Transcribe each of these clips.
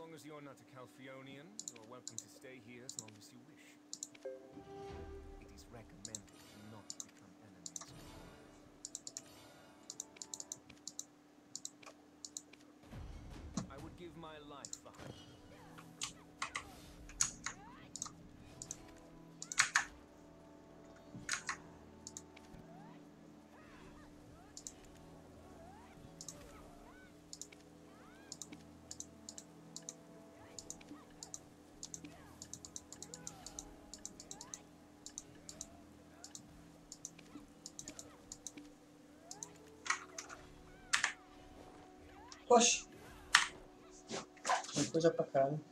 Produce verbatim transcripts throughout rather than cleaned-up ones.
long as you're not a Calphionian, you're welcome to stay here as long as you wish. It is recommended not to become enemies. I would give my life for her. Poxa, tem coisa pra cá, né?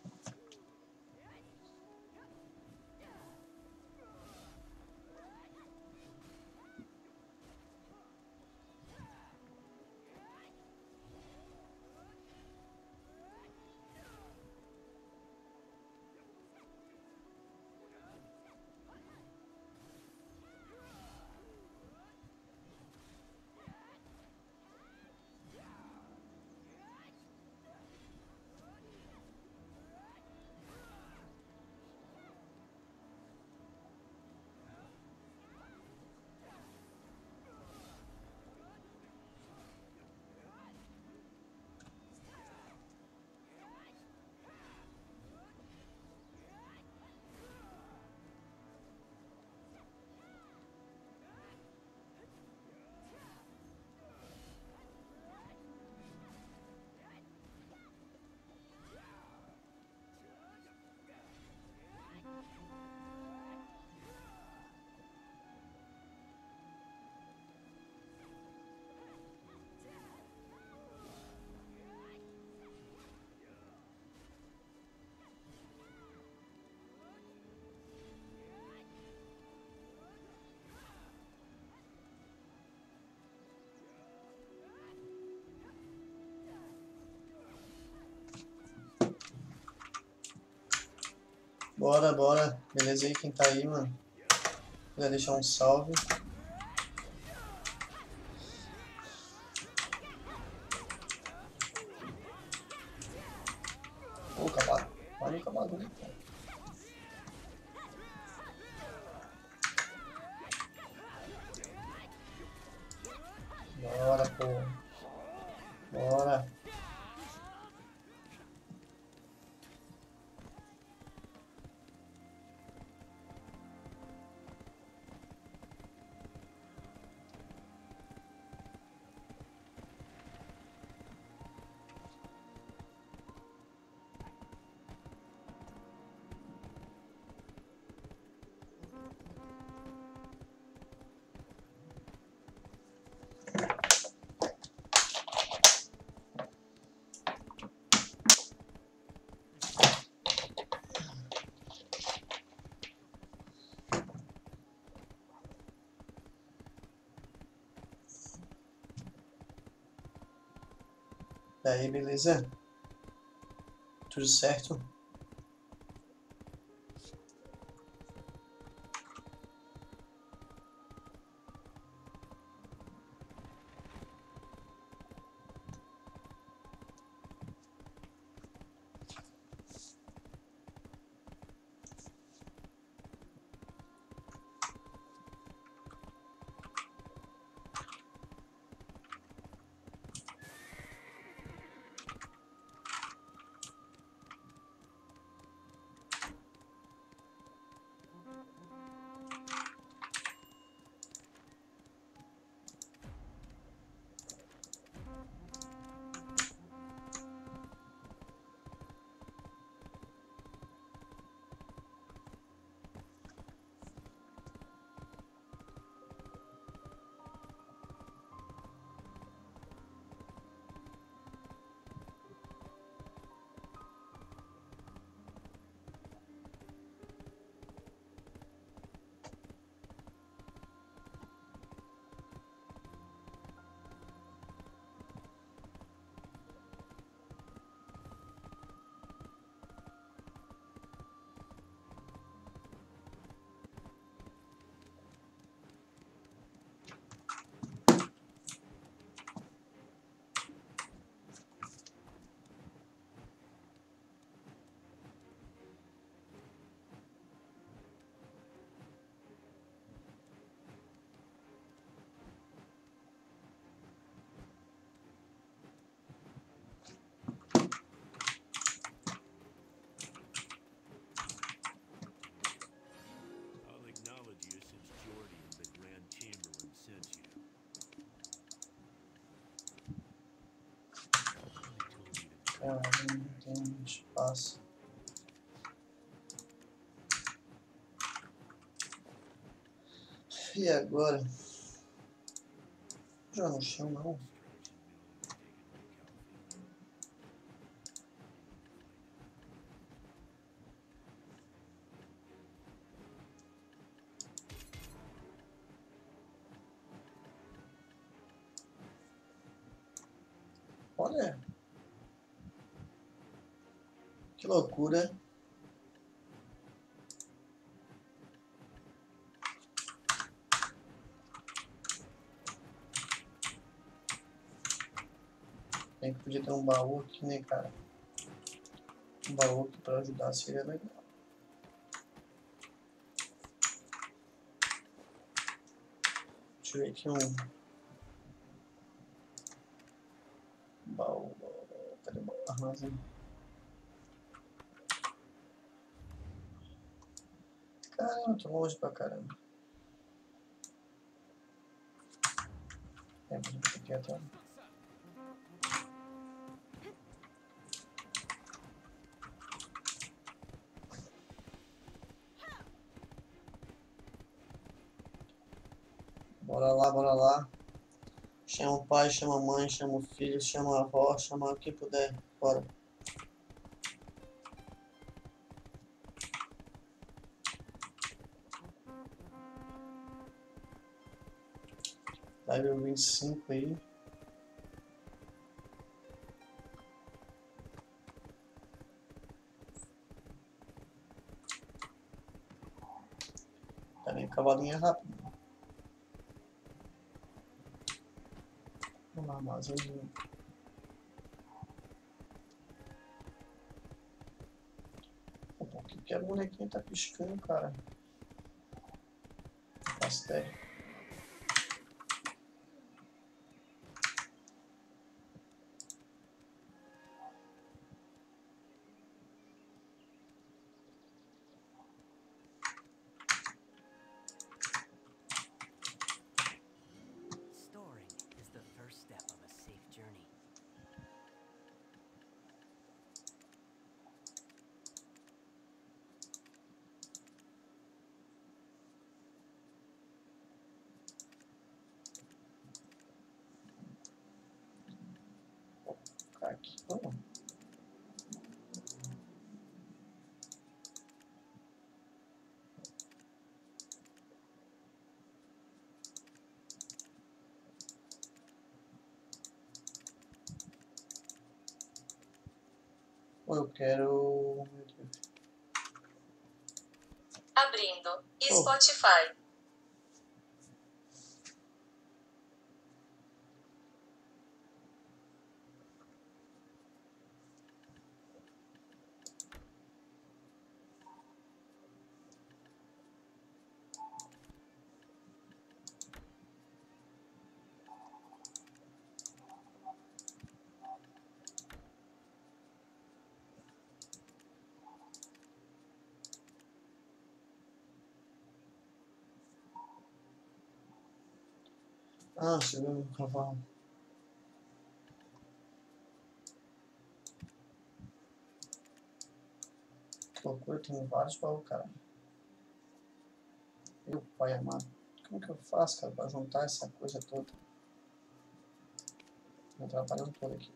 Bora, bora. Beleza aí, quem tá aí, mano? Quiser deixar um salve. Ô, cavalo. Olha o cavalo ali, cara. Bora, pô. Bora. E aí, beleza? Tudo certo? Caramba, tem um espaço. E agora? Já no chão não. Olha. Que loucura. Bem que podia ter um baú aqui, né, cara? Um baú aqui pra ajudar seria legal. Deixa eu ver aqui um baú. Cadê o baú? Armazém. Caramba, tô longe pra caramba. É, vou aqui atrás. Bora lá, bora lá. Chama o pai, chama a mãe, chama o filho, chama a avó, chama o que puder. Bora. Level vinte e cinco aí. Também cavalinho é rápido. Vamos lá, armazenzinho. Por que que a bonequinha tá piscando, cara? Pastel. Storing is the first step of a safe journey. Vou ficar aqui. Vamos. Eu quero. Meu Deus. Abrindo. Oh. Spotify. Ah, chegou no cavalo. Que loucura, tem vários baús, cara. Meu pai amado. Como que eu faço, cara, pra juntar essa coisa toda? Tô me atrapalhando todo aqui.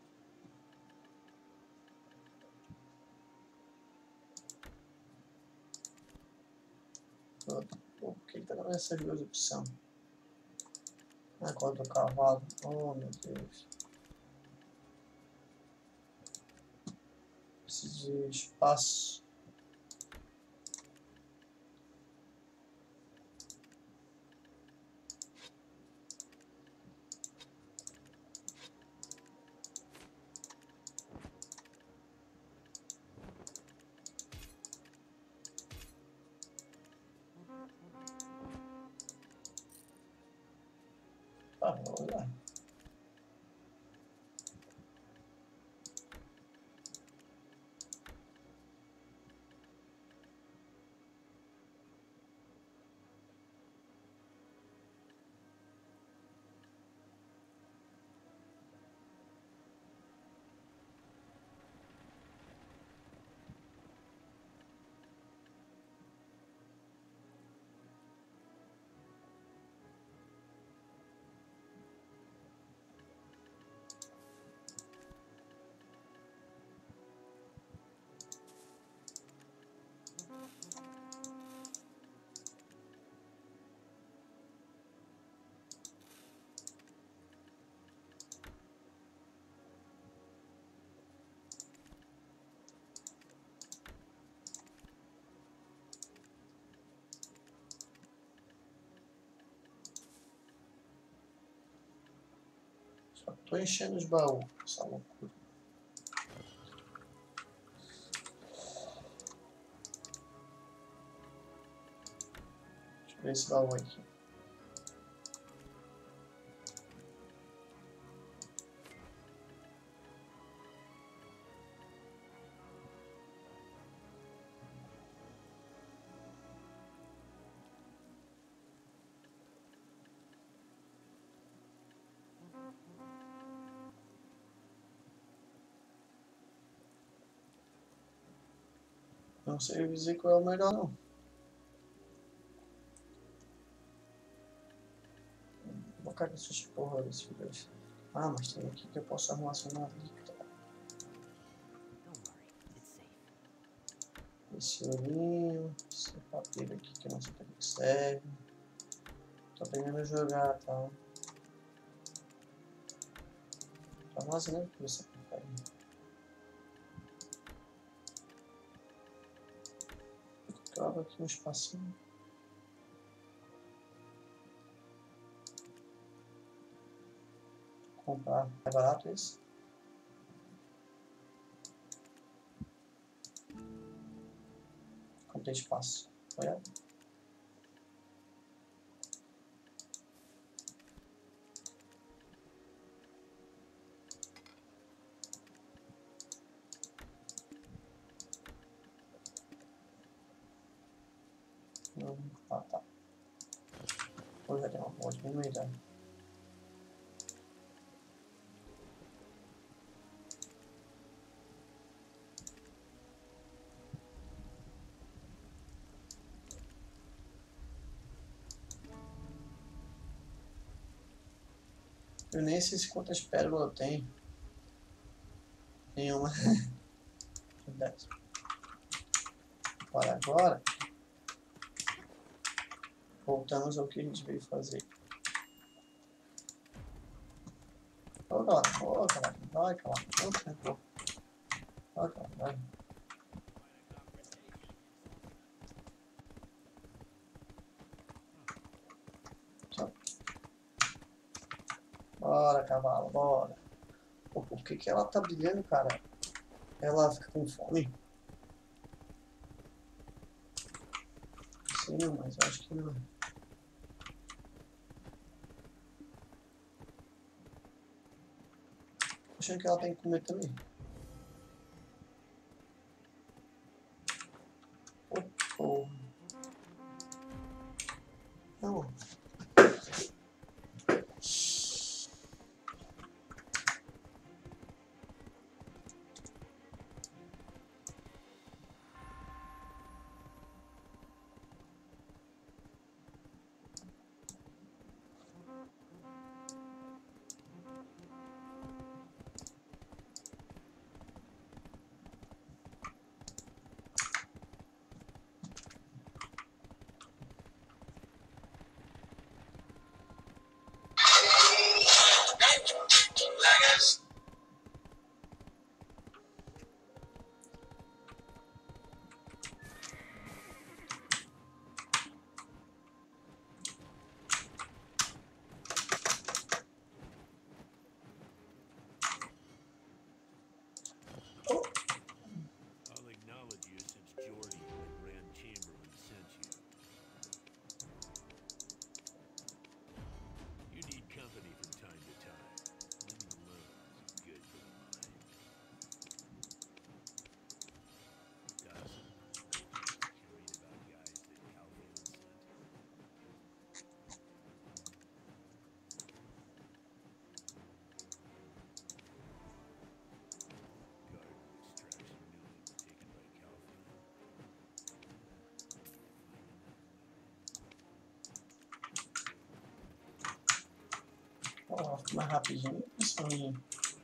Pô, por que que tá dando essas duas opções? Ah, qual do cavalo? Oh, meu Deus. Preciso de espaço. Ah, vamos lá. Tô enchendo os baús, essa loucura. Deixa eu ver esse baú aqui. Não sei dizer qual é o melhor, não. Vou cagar essas porra desse vídeo. Ah, mas tem aqui que eu posso armazenar líquido. Don't worry, it's safe. Esse ourinho, esse papel aqui que eu não sei para que serve. Tô aprendendo a jogar, tá? Tô armazenando tudo essa porcaria. Eu abro aqui um espacinho. Comprar. É barato esse? Comprei espaço. Olha. Não, ah, tá. Hoje já tem uma boa diminuída. Eu nem sei se quantas pérolas eu tenho. Nenhuma. dez. Para agora. Voltamos ao que a gente veio fazer. Ô, galera. Ô, galera. Vai, galera. Ô, tranquilo. Vai, galera. Vai. Bora, cavalo, bora. Pô, por que que ela tá brilhando, cara? Ela fica com fome? Não sei não, mas eu acho que não. Tô achando que ela tem que comer também. Pô, porra. Não. I'll acknowledge you since Jordy, the Grand Chamberlain, sent you. You need company from time to time. Living alone is good for the mind. Dawson, you read about guys that Calhoun sent? Ó, fica mais rapidinho isso aí.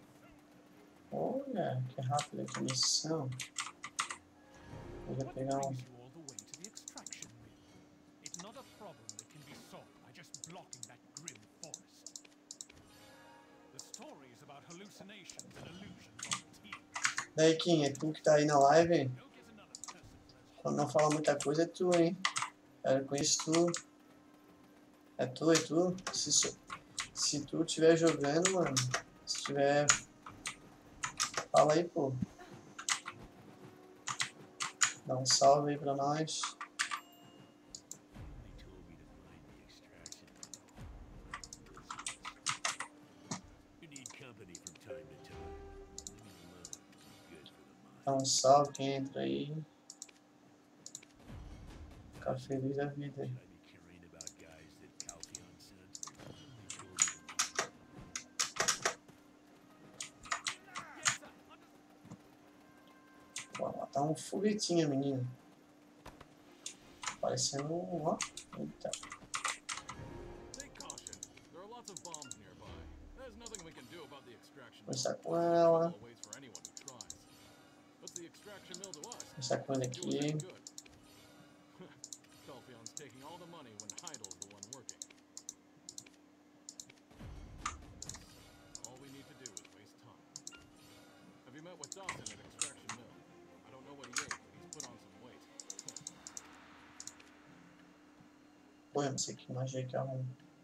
Olha, que rápida que missão. Eu vou pegar um. You all the way to the extraction mill. It's not a problem that can be solved by just blocking that grim forest. The stories about hallucinations and illusions on T V. Daí, Kim, é tu que tá aí na live? Go get another person who has Quando não fala muita coisa é tu, hein? Eu conheço tu. É tu, é tu. Se, so- se tu estiver jogando, mano, Se tiver, fala aí, pô. Dá um salve aí pra nós. They told me to find the extraction mill. You need company from time to time. Living alone is good for the mind. Dá um salve quem entra aí. Ficar feliz da vida aí. Should I be carrying about guys that Calpheon sent? They told me to Vou matar um foguetinho, menino. Parecendo um, ó. Eita. Take caution. There are lots of bombs nearby. There's nothing we can do about the extraction mill. Conversar com ela. Trouble awaits for anyone who tries. What's the extraction mill to us? Conversar com ele Doing aqui. them good. Calpheon's taking all the money when Heidel's the one working. All we need to do is waste time. Have you met with Dawson at Extraction Mill? I don't know what he ate, but he's put on some weight. Pô, eu não sei que magia que arruma.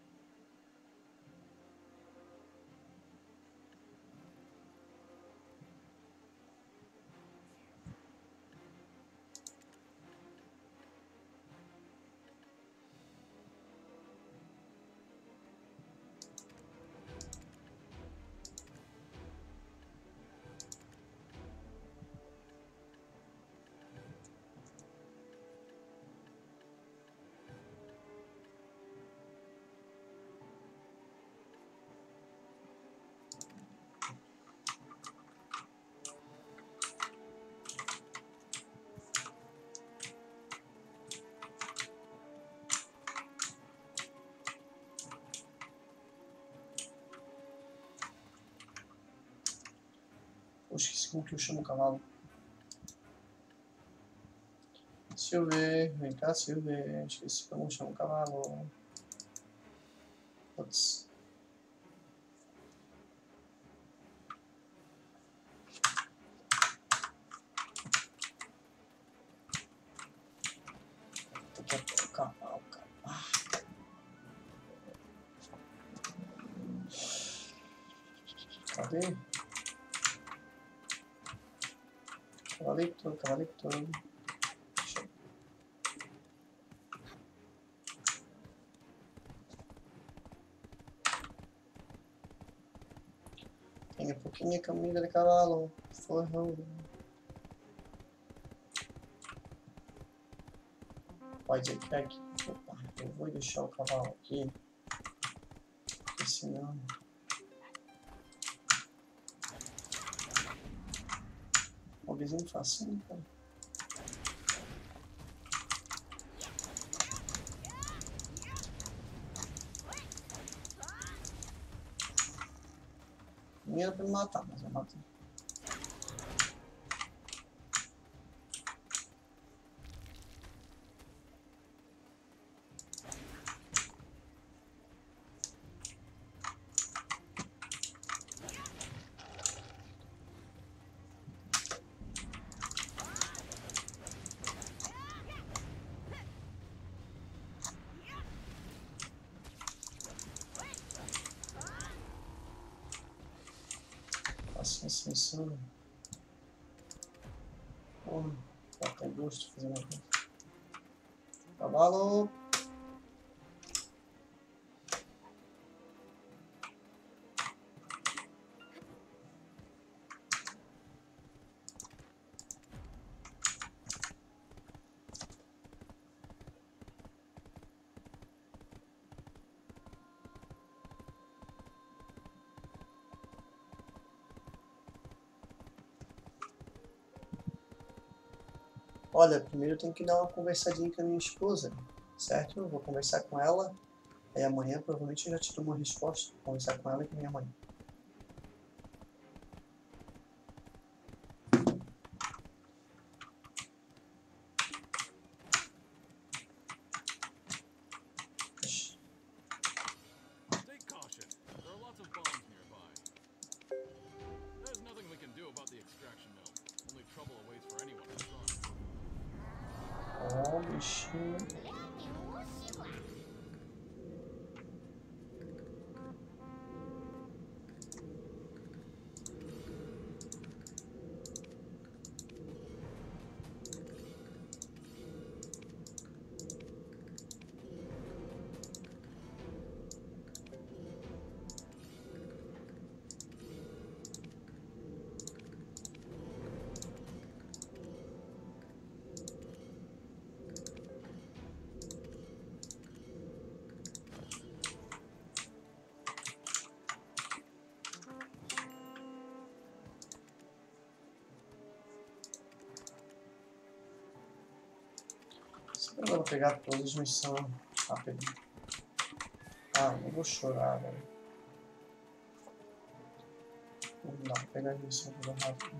Poxa, esqueci como que eu chamo o cavalo. Silver, vem cá, Silver. Esqueci como chama o cavalo. Putz. Tem que até o cavalo, cara. Ah. Cadê? Cavalito, cavalito. Tenha pouquinha camisa de cavalo, forrão. Pode ir aqui. Opa, eu vou deixar o cavalo aqui. Porque senão. O vizinho facinho, cara. Nem era pra me matar, mas eu matei. Assim, assim, assim. Porra, dá até gosto de fazer uma coisa. Cavalo! Olha, primeiro eu tenho que dar uma conversadinha com a minha esposa, certo? Eu vou conversar com ela, aí amanhã provavelmente eu já te dou uma resposta. Vou conversar com ela e com minha mãe. Take caution. There are lots of bombs nearby. There's nothing we can do about the extraction mill. Only trouble awaits for anyone who tries. Ó, bichinho. Eu vou pegar todas as missões rápido. Ah, não vou chorar, velho. Não dá pra pegar isso tudo rápido.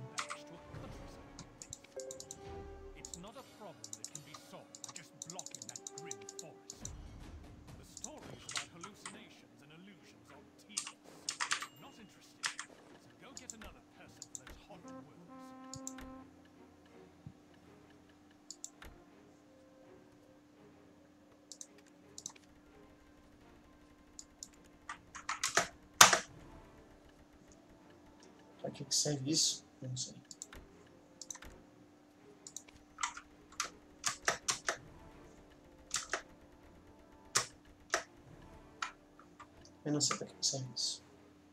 It's not a problem that can be solved by just blocking that grim forest. The stories about hallucinations and illusions are tedious. Not interested. So go get another person for those horrid words. Pra que que serve isso? Não sei. Eu não sei pra que que serve isso.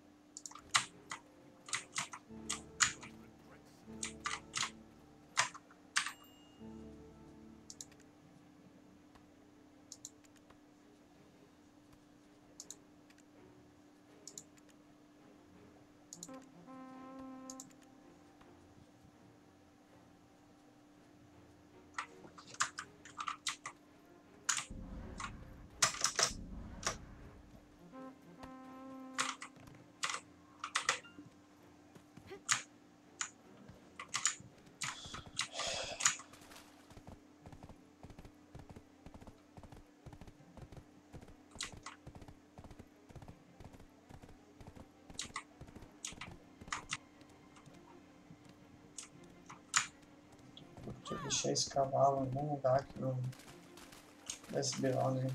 Eu deixei esse cavalo em algum lugar que não desse B O, né?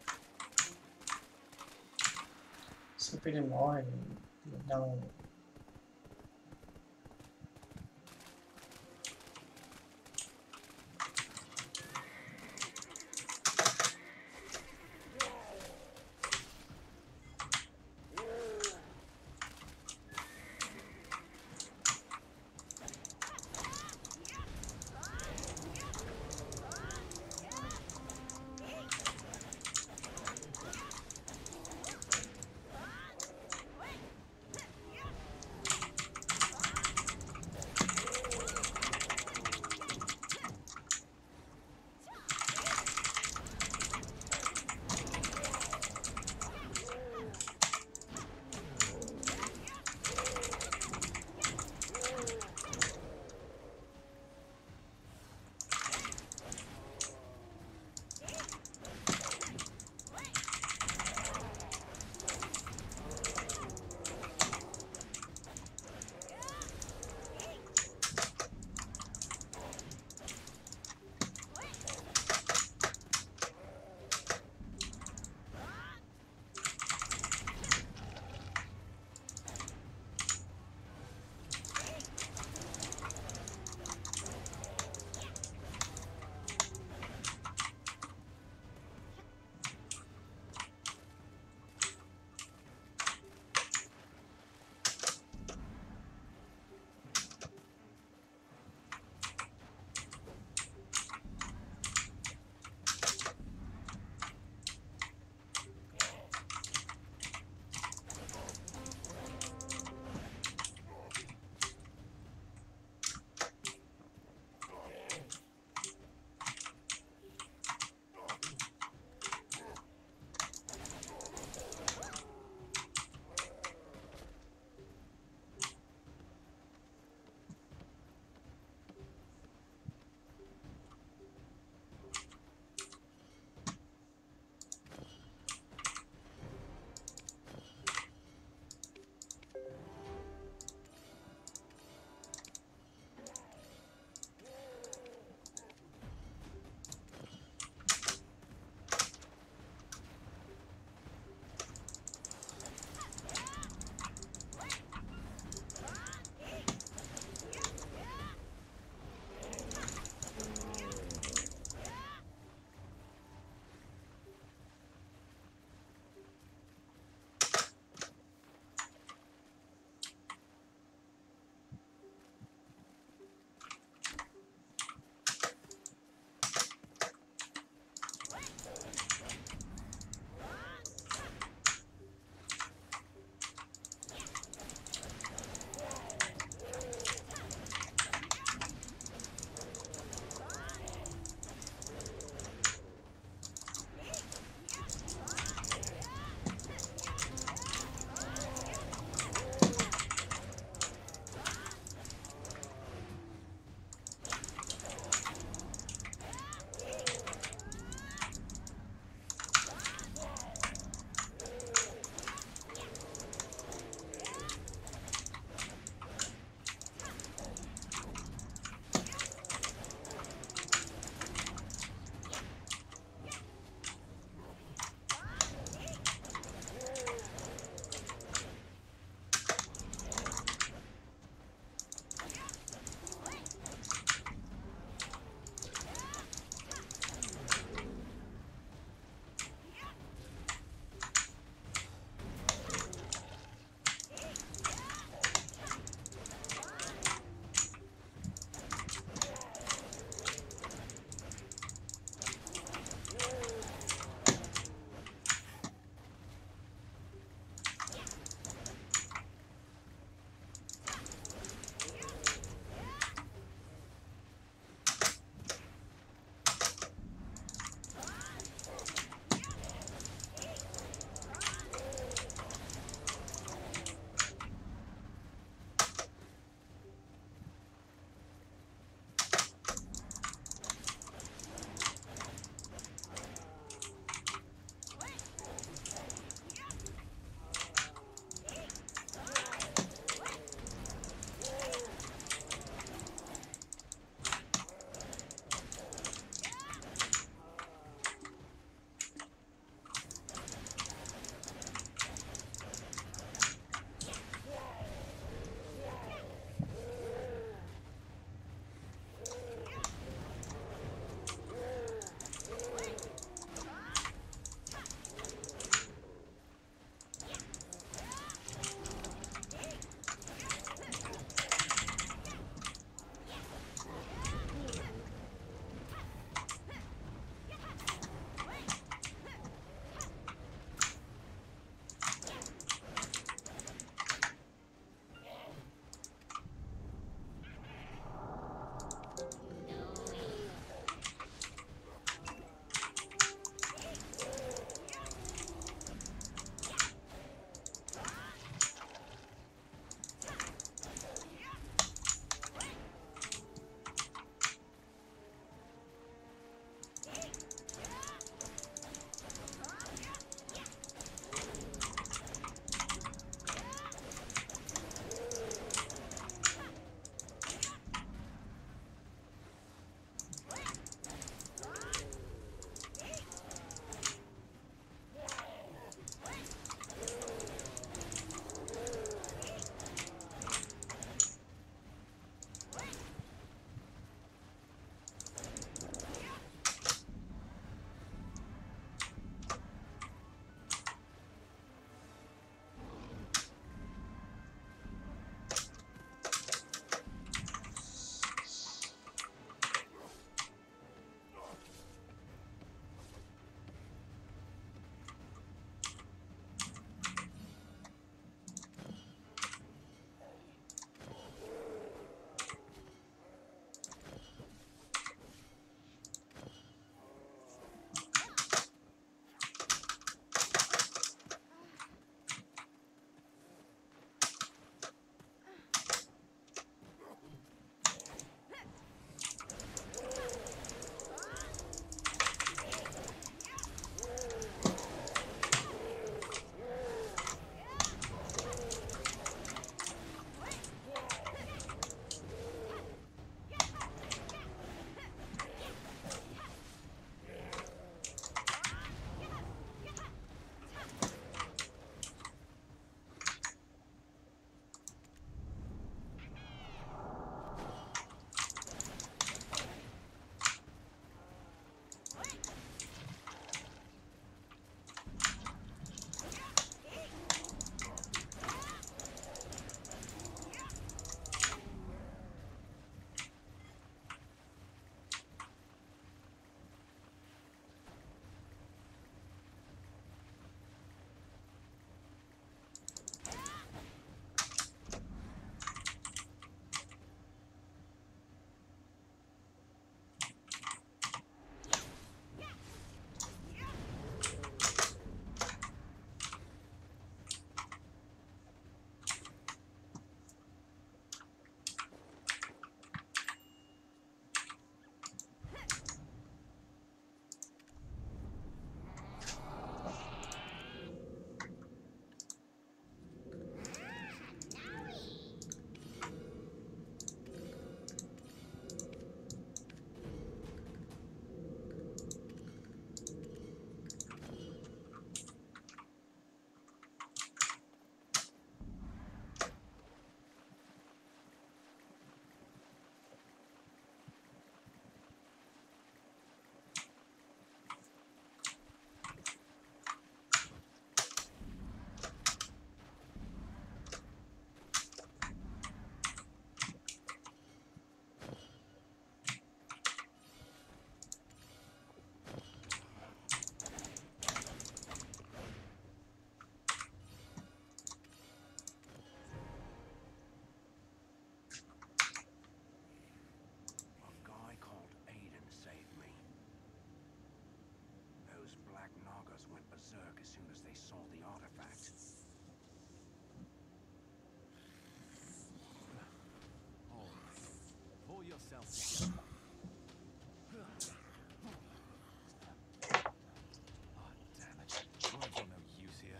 Sempre ele morre, ele dá um... yourself together. Oh, damn it. Words are no use here.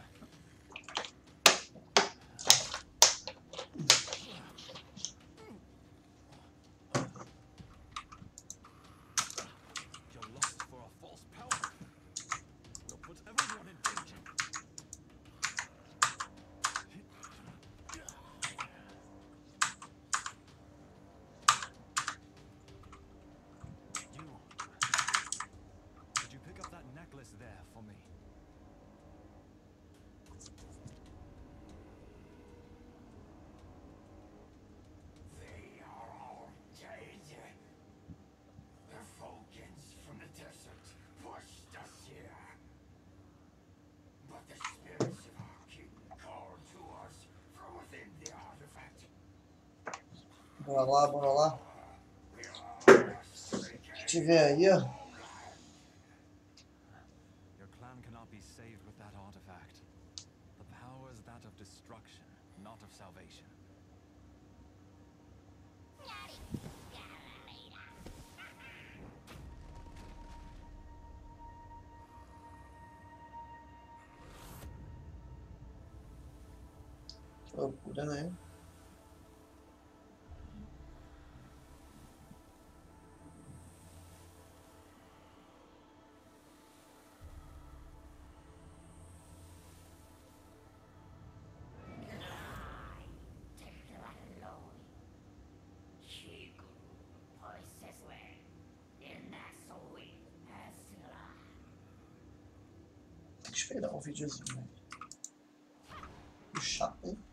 Your lust for a false power will put everyone in danger. You. Could you pick up that necklace there for me? They are all dead. The Vulcans from the desert pushed us here. But the spirits of our king called to us from within the artifact. Bora lá, bora lá. We must regain Te ver aí, ó. Your clan cannot be saved with that artifact. The power is that of destruction, not of salvation. Que loucura, né? Tem que esperar um videozinho, né? Que chato, hein?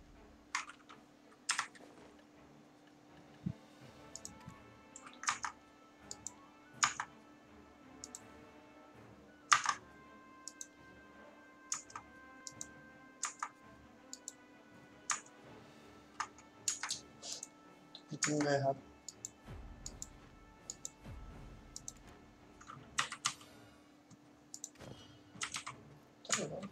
Tem lugar errado. Tá legal.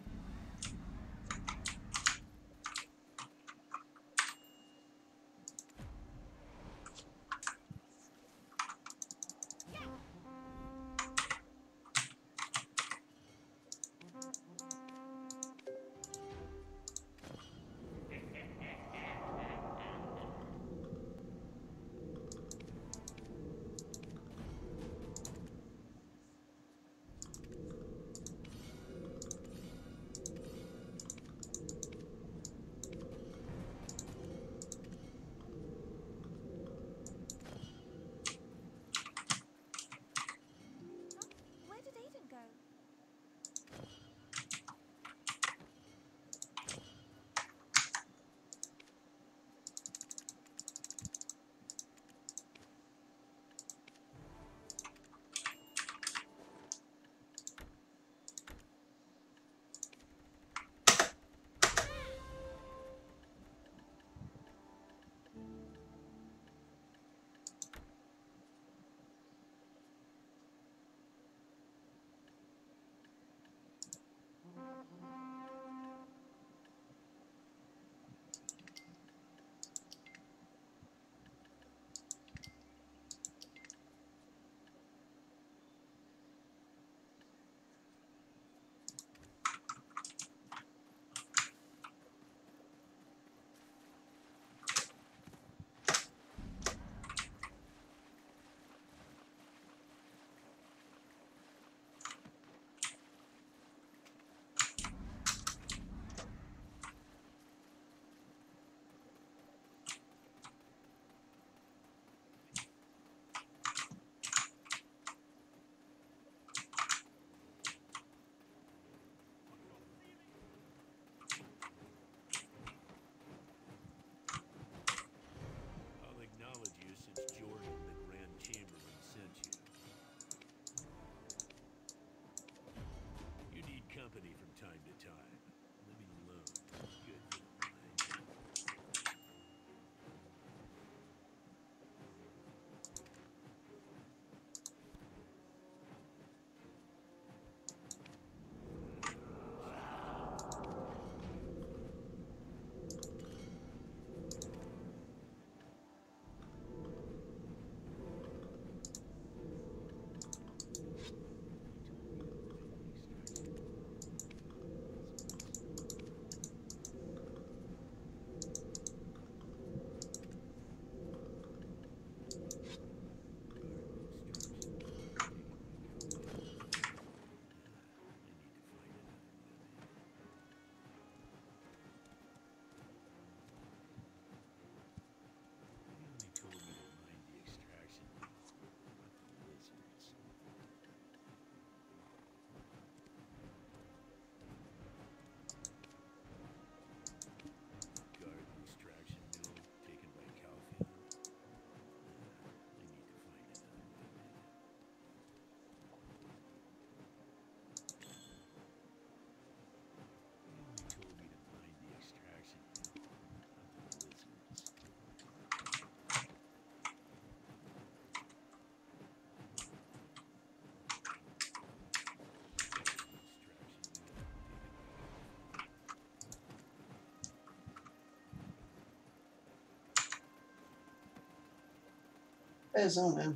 Pezão mesmo.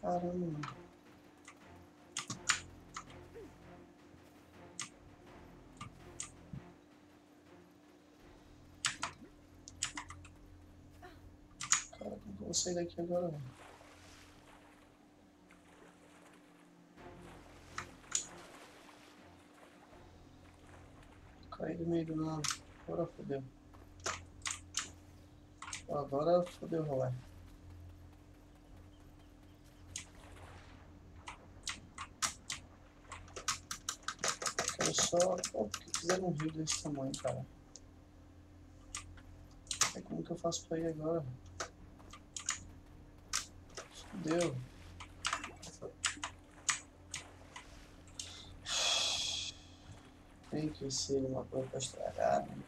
Caramba. Cara, como que eu vou sair daqui agora, velho? Caí do meio do nada. Agora fodeu. Agora fodeu o rolê. Quero só... Pô, por que fizeram um rio desse tamanho, cara? É como que eu faço pra ir agora? Fodeu. Tem que ser uma coisa pra estragar, né?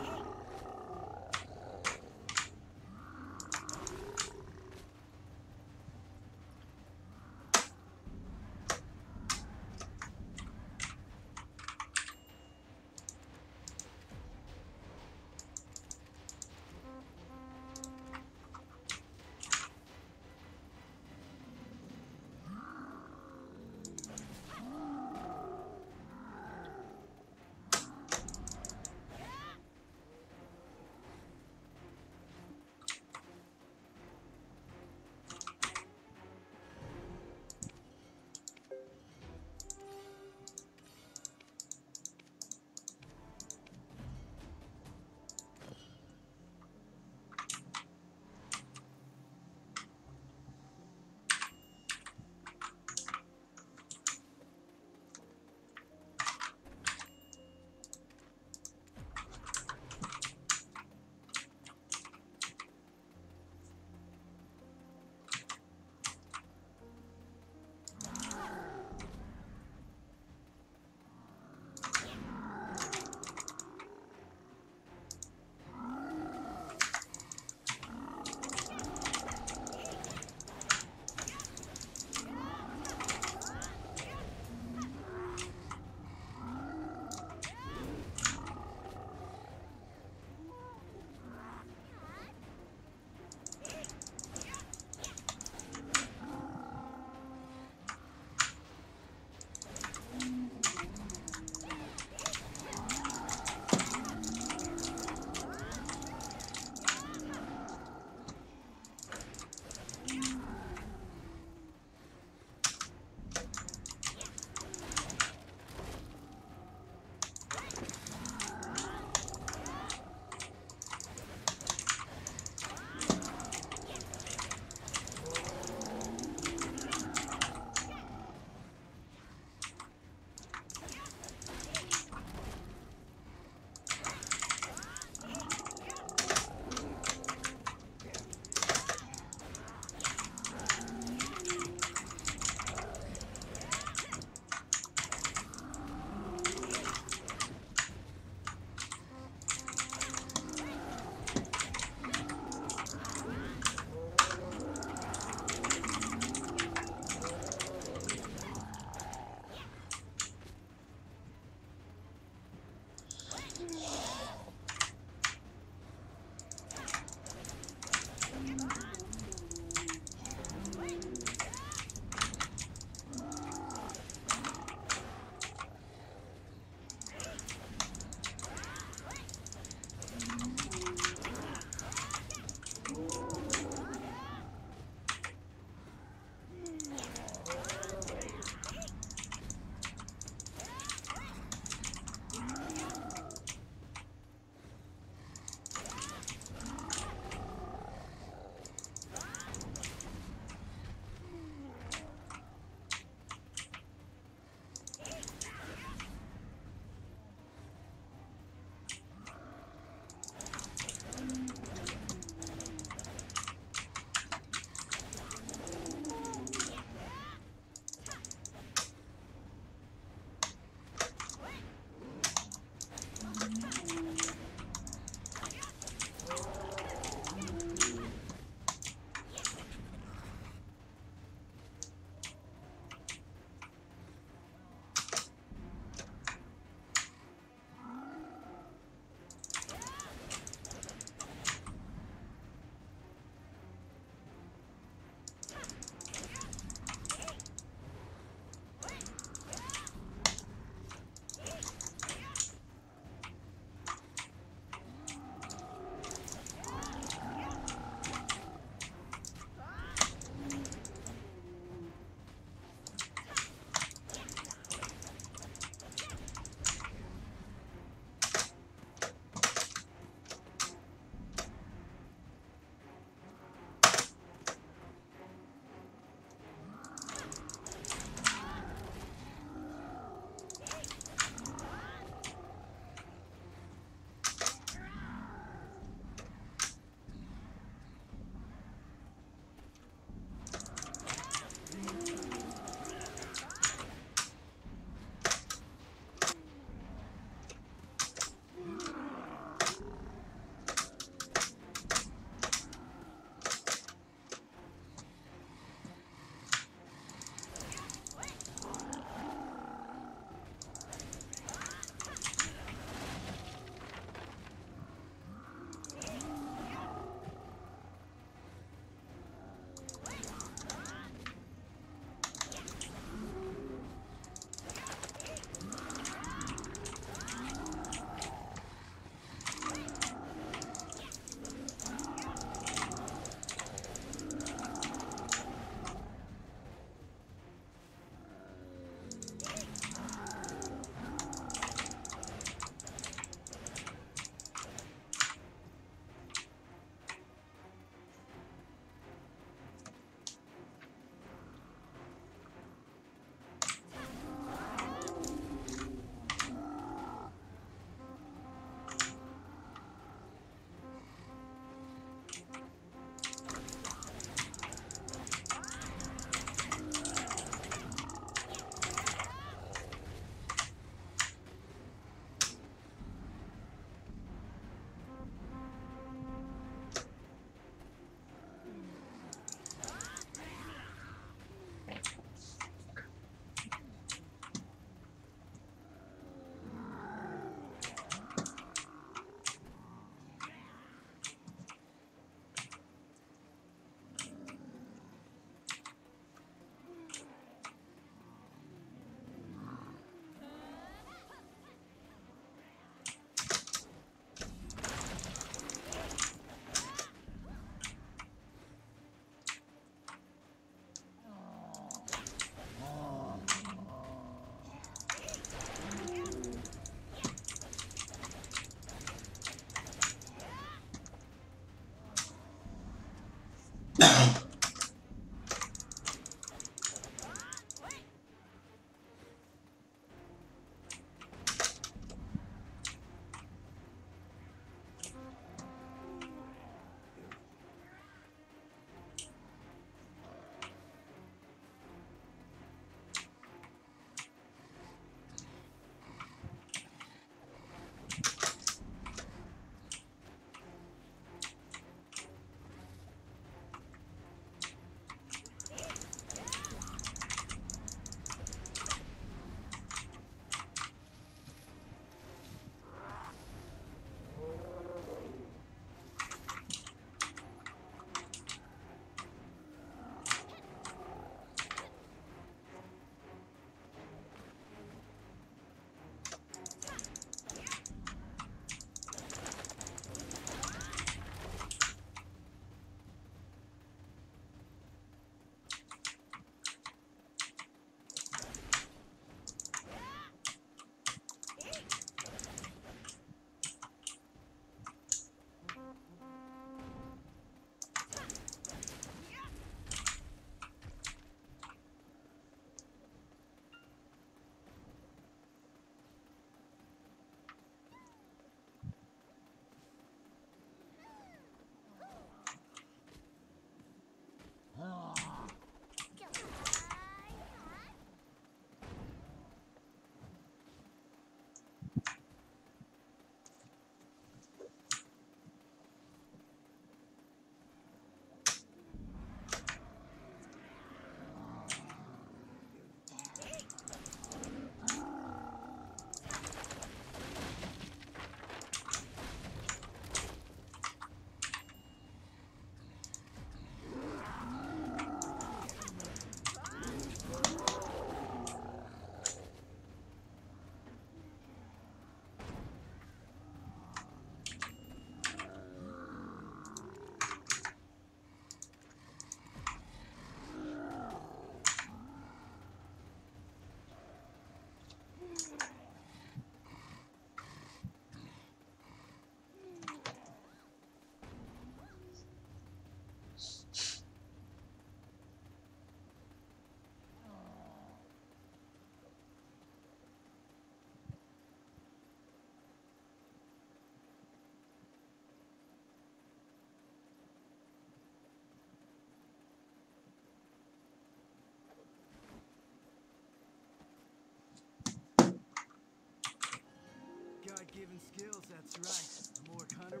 God-given skills, that's right. I'm Orc Hunter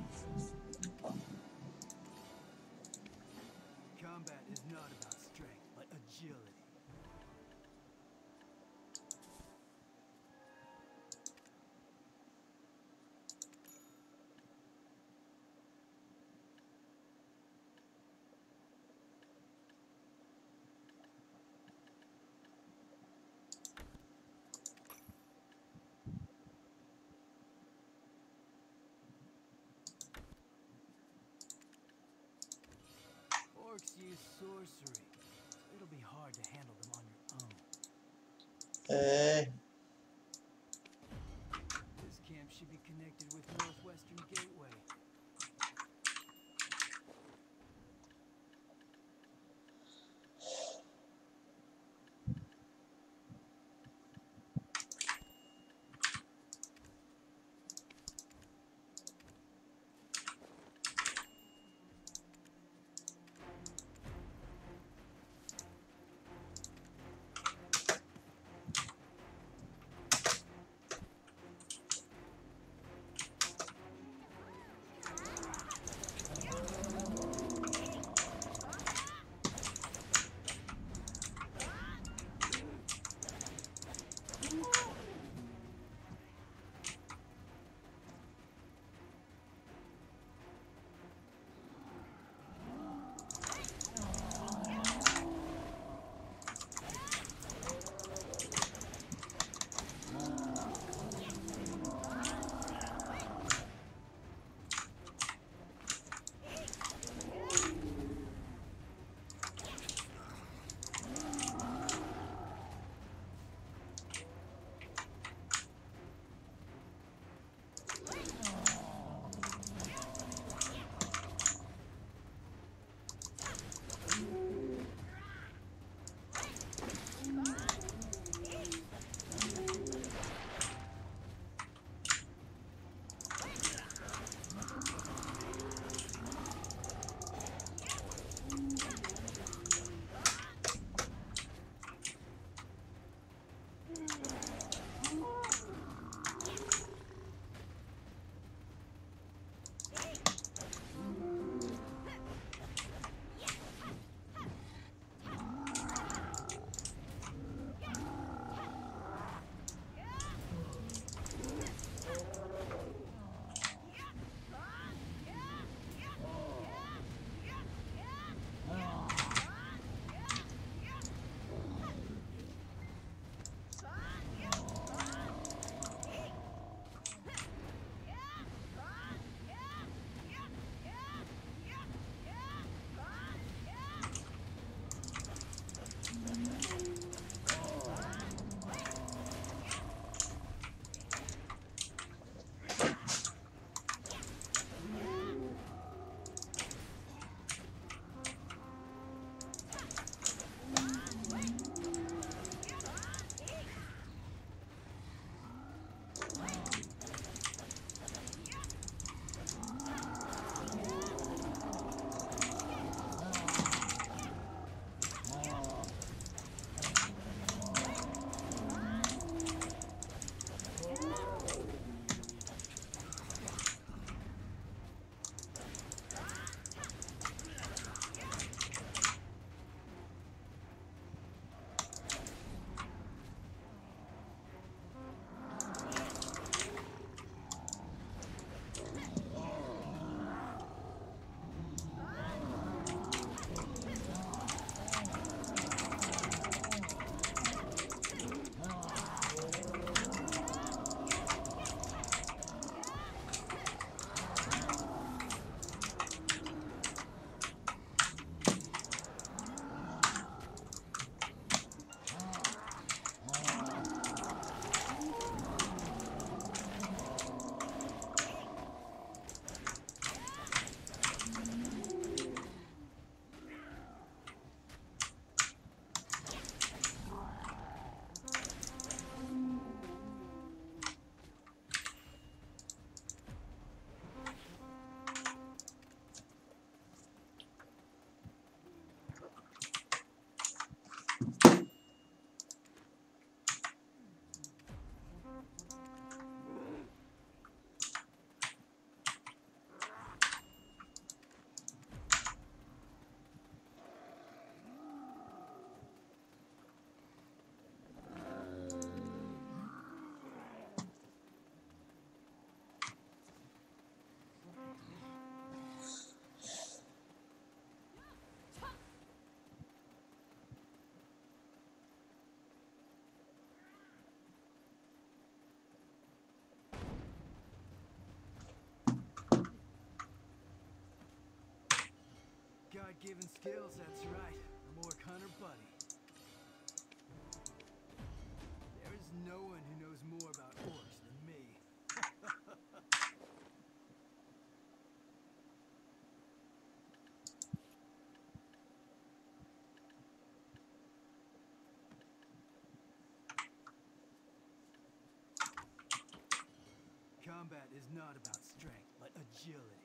Bunny. Combat is not about strength, but agility. Orcs use sorcery, so it'll be hard to handle them on your own. É, This camp should be connected with Northwestern Gateway. given skills, that's right. I'm Orc Hunter Buddy. There is no one who knows more about orcs than me. Combat is not about strength, but agility.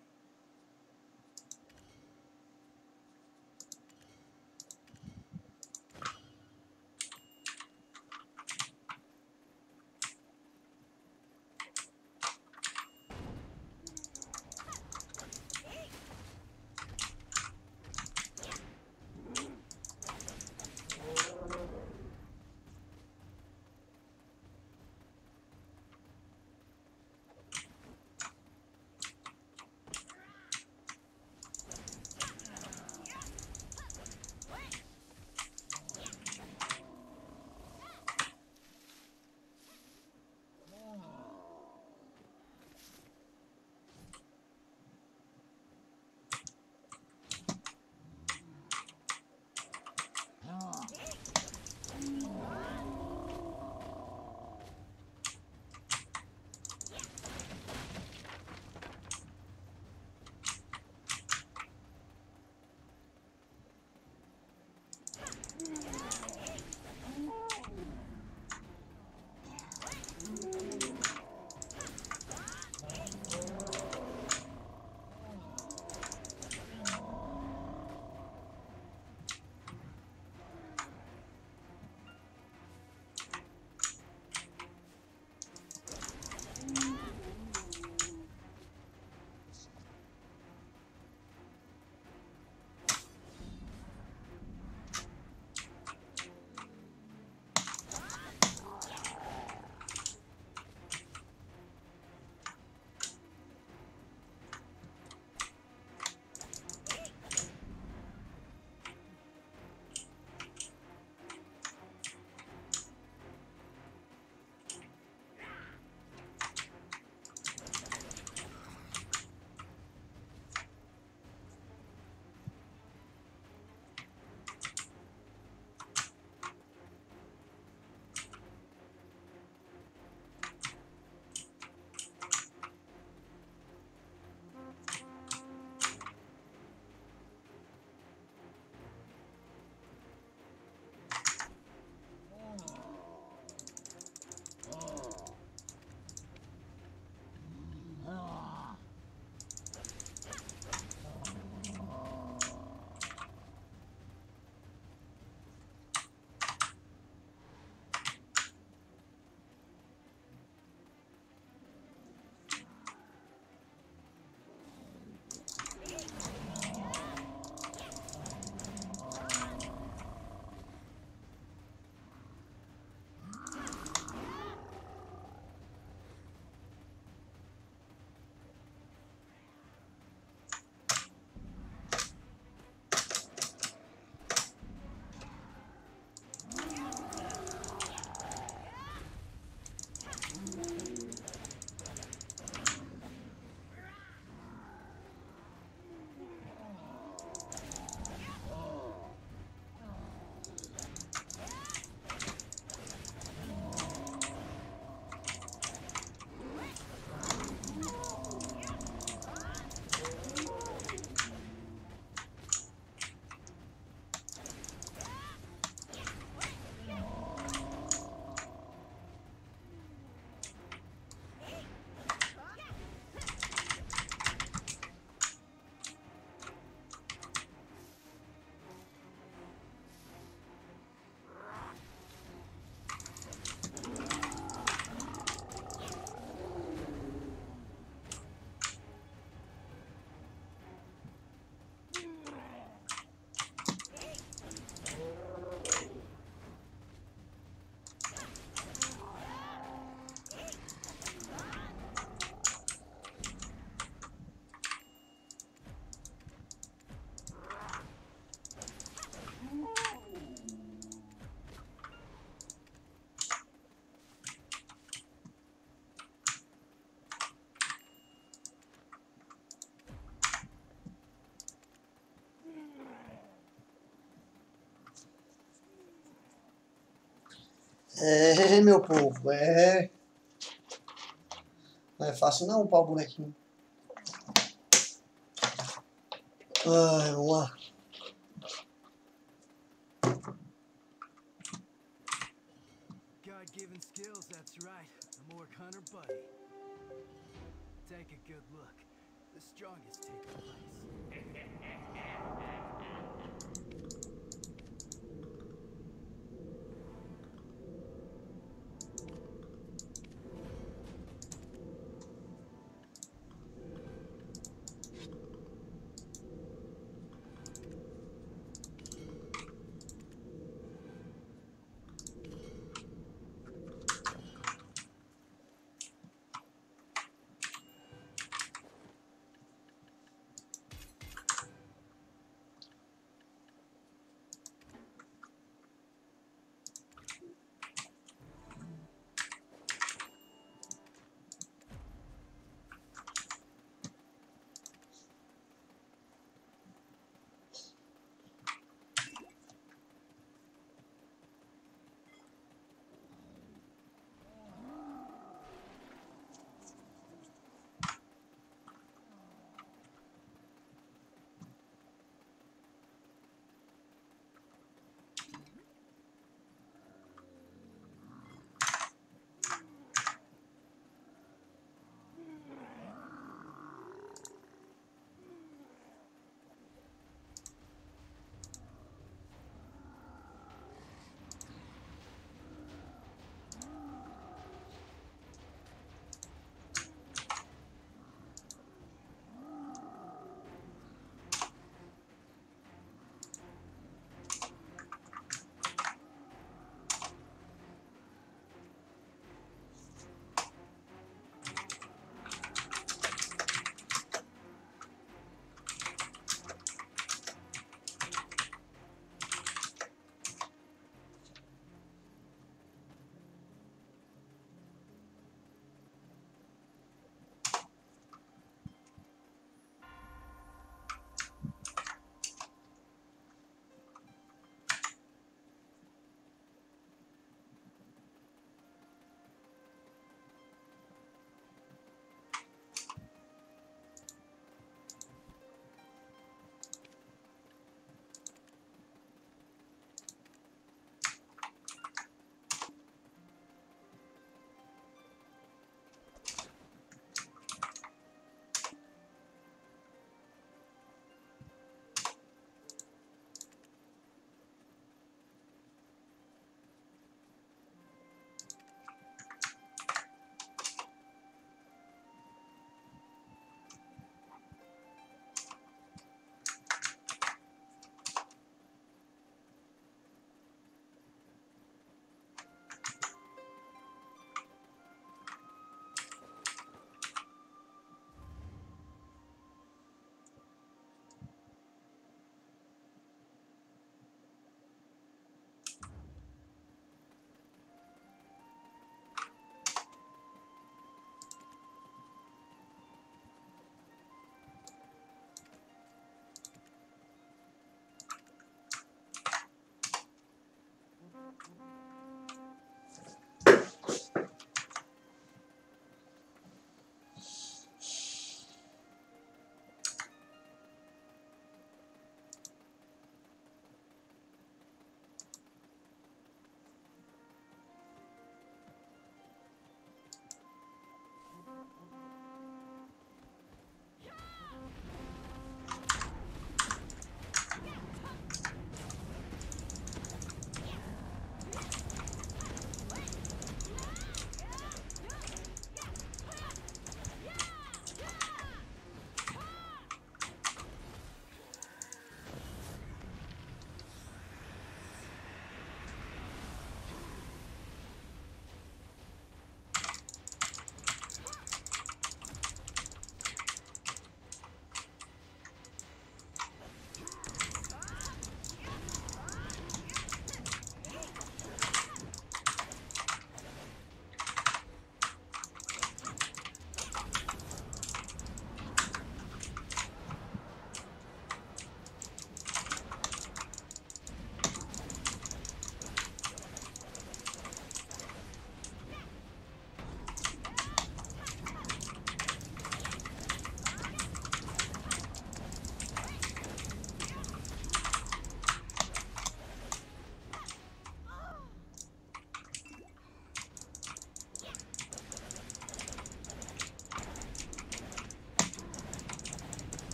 É, meu povo, é. Não é fácil não upar o bonequinho. Ai, vamos lá. God-given skills, that's right. I'm Orc Hunter Buddy. Take a good look. The strongest taking place.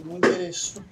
no endereço.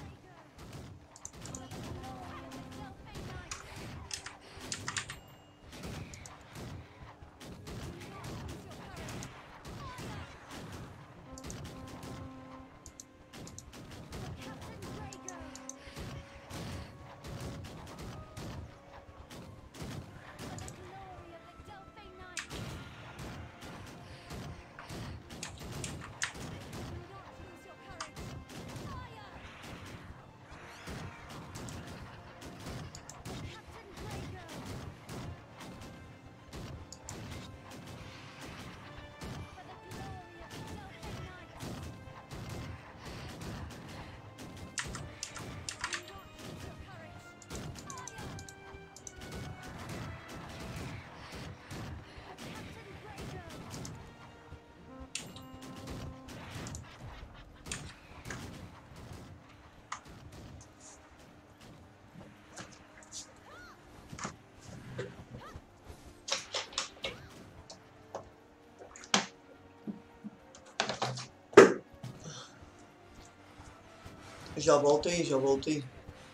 Já volto aí, já volto aí.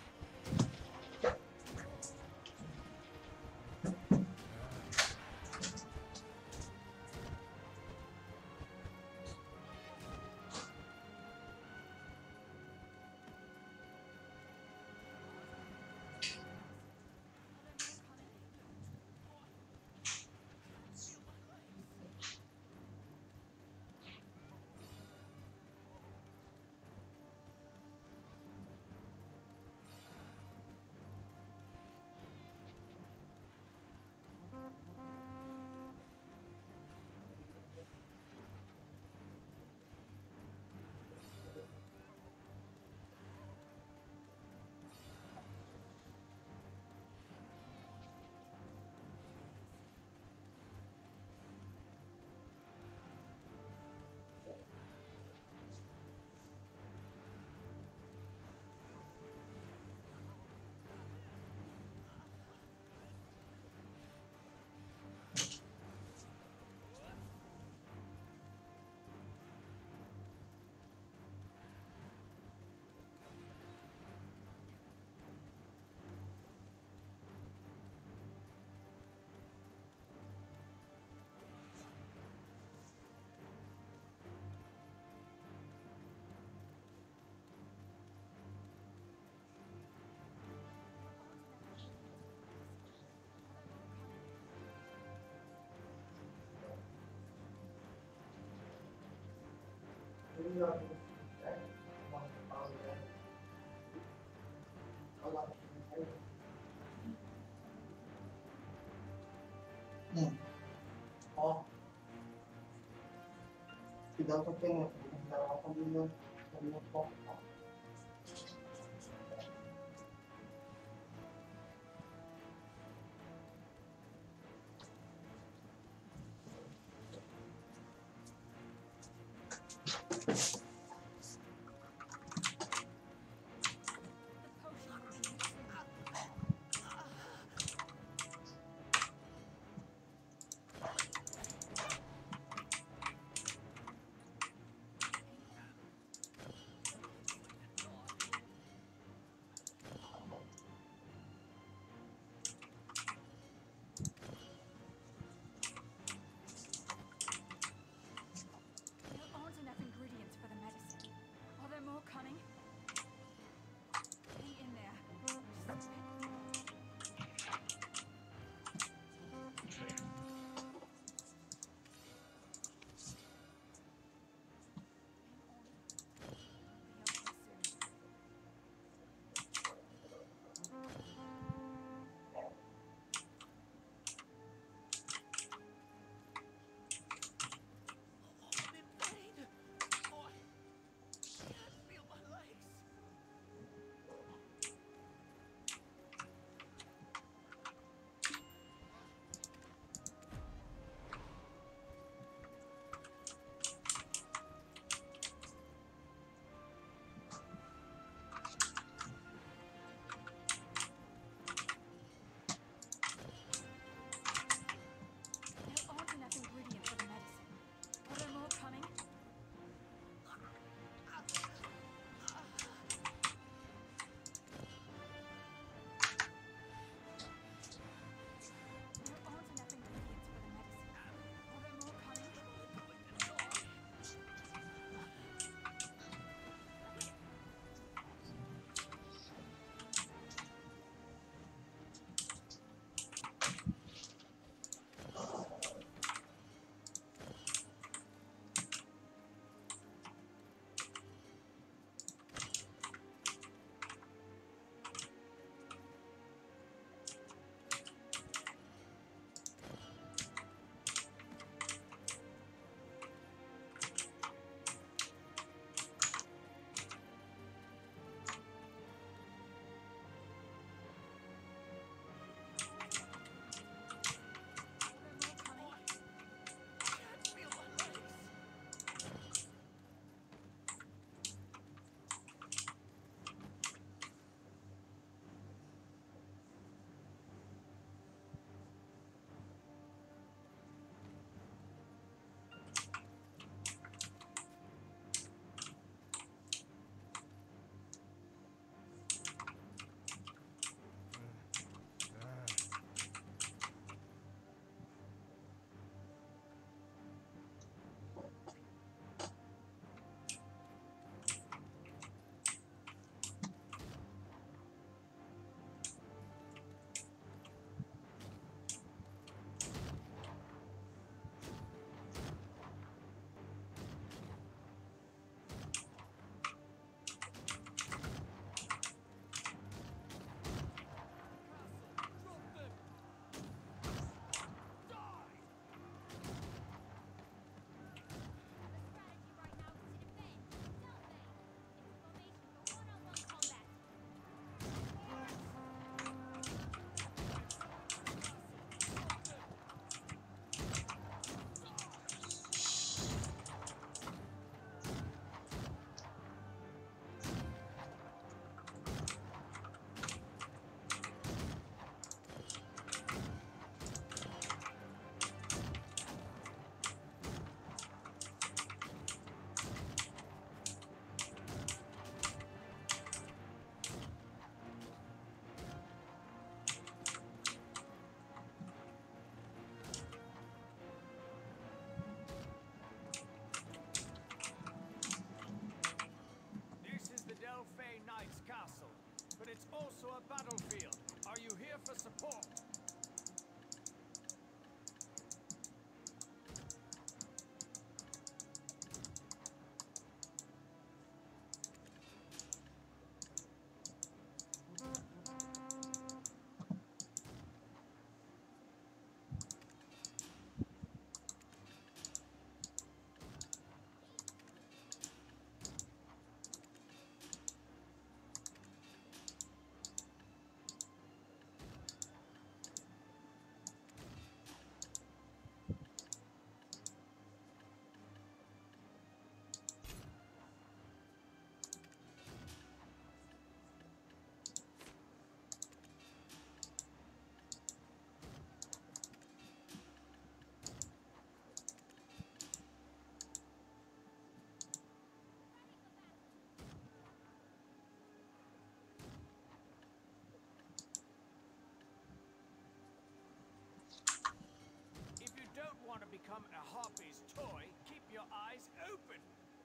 Hum. Ó. Cuidado com a caneta, porque ela tá meio forte. become a harpy's toy, keep your eyes open.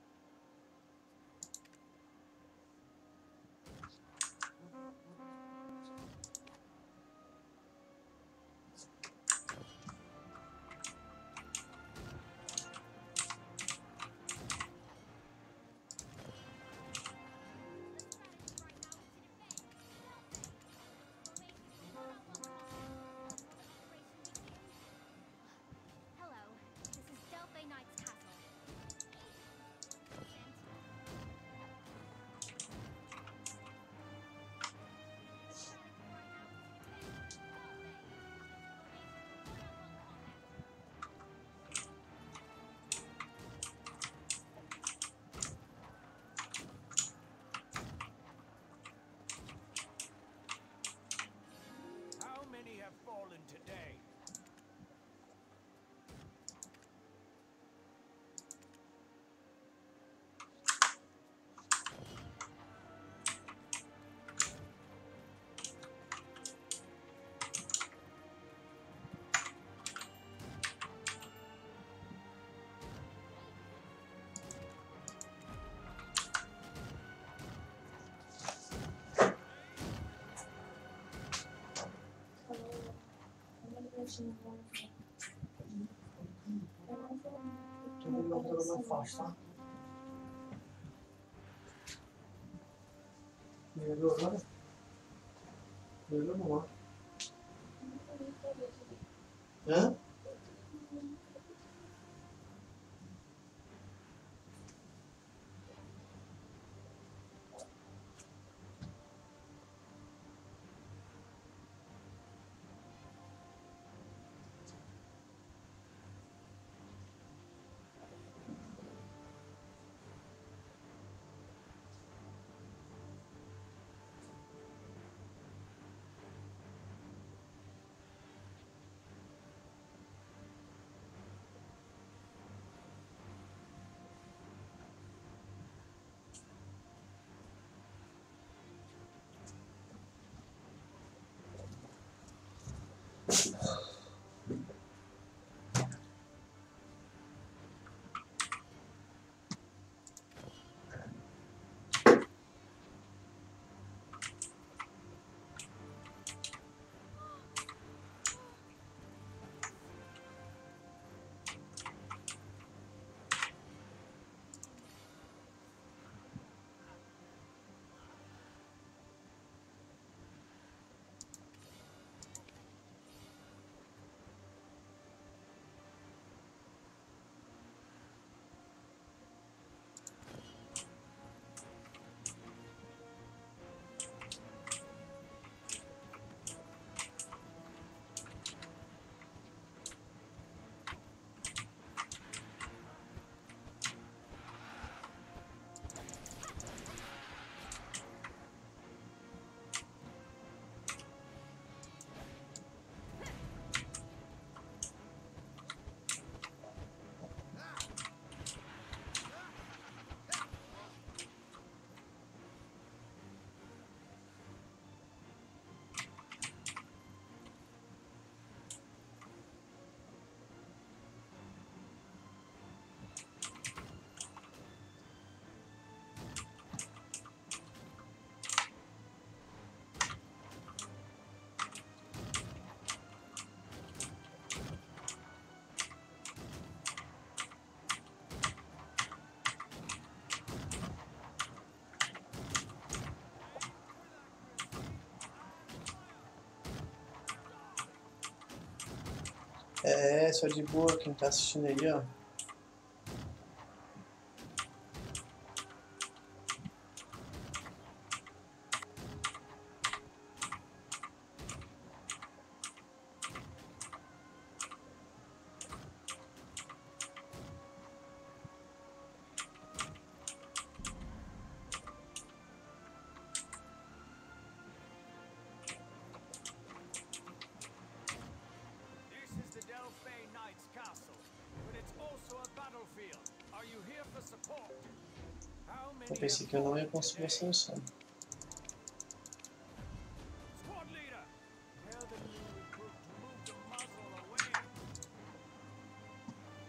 Hello, this is Delphi Knight's castle. How many have fallen today? Tudo meu problema fácil, tá? Melhorou agora? Melhorou, ó. Hã? É, só de boa, quem tá assistindo aí, ó. This is the Delphi Knight's castle, but it's also a battlefield. Are you here for support? How many Eu pensei que eu não ia conseguir essa missão. Squad leader, tell the new recruit to move the muzzle away.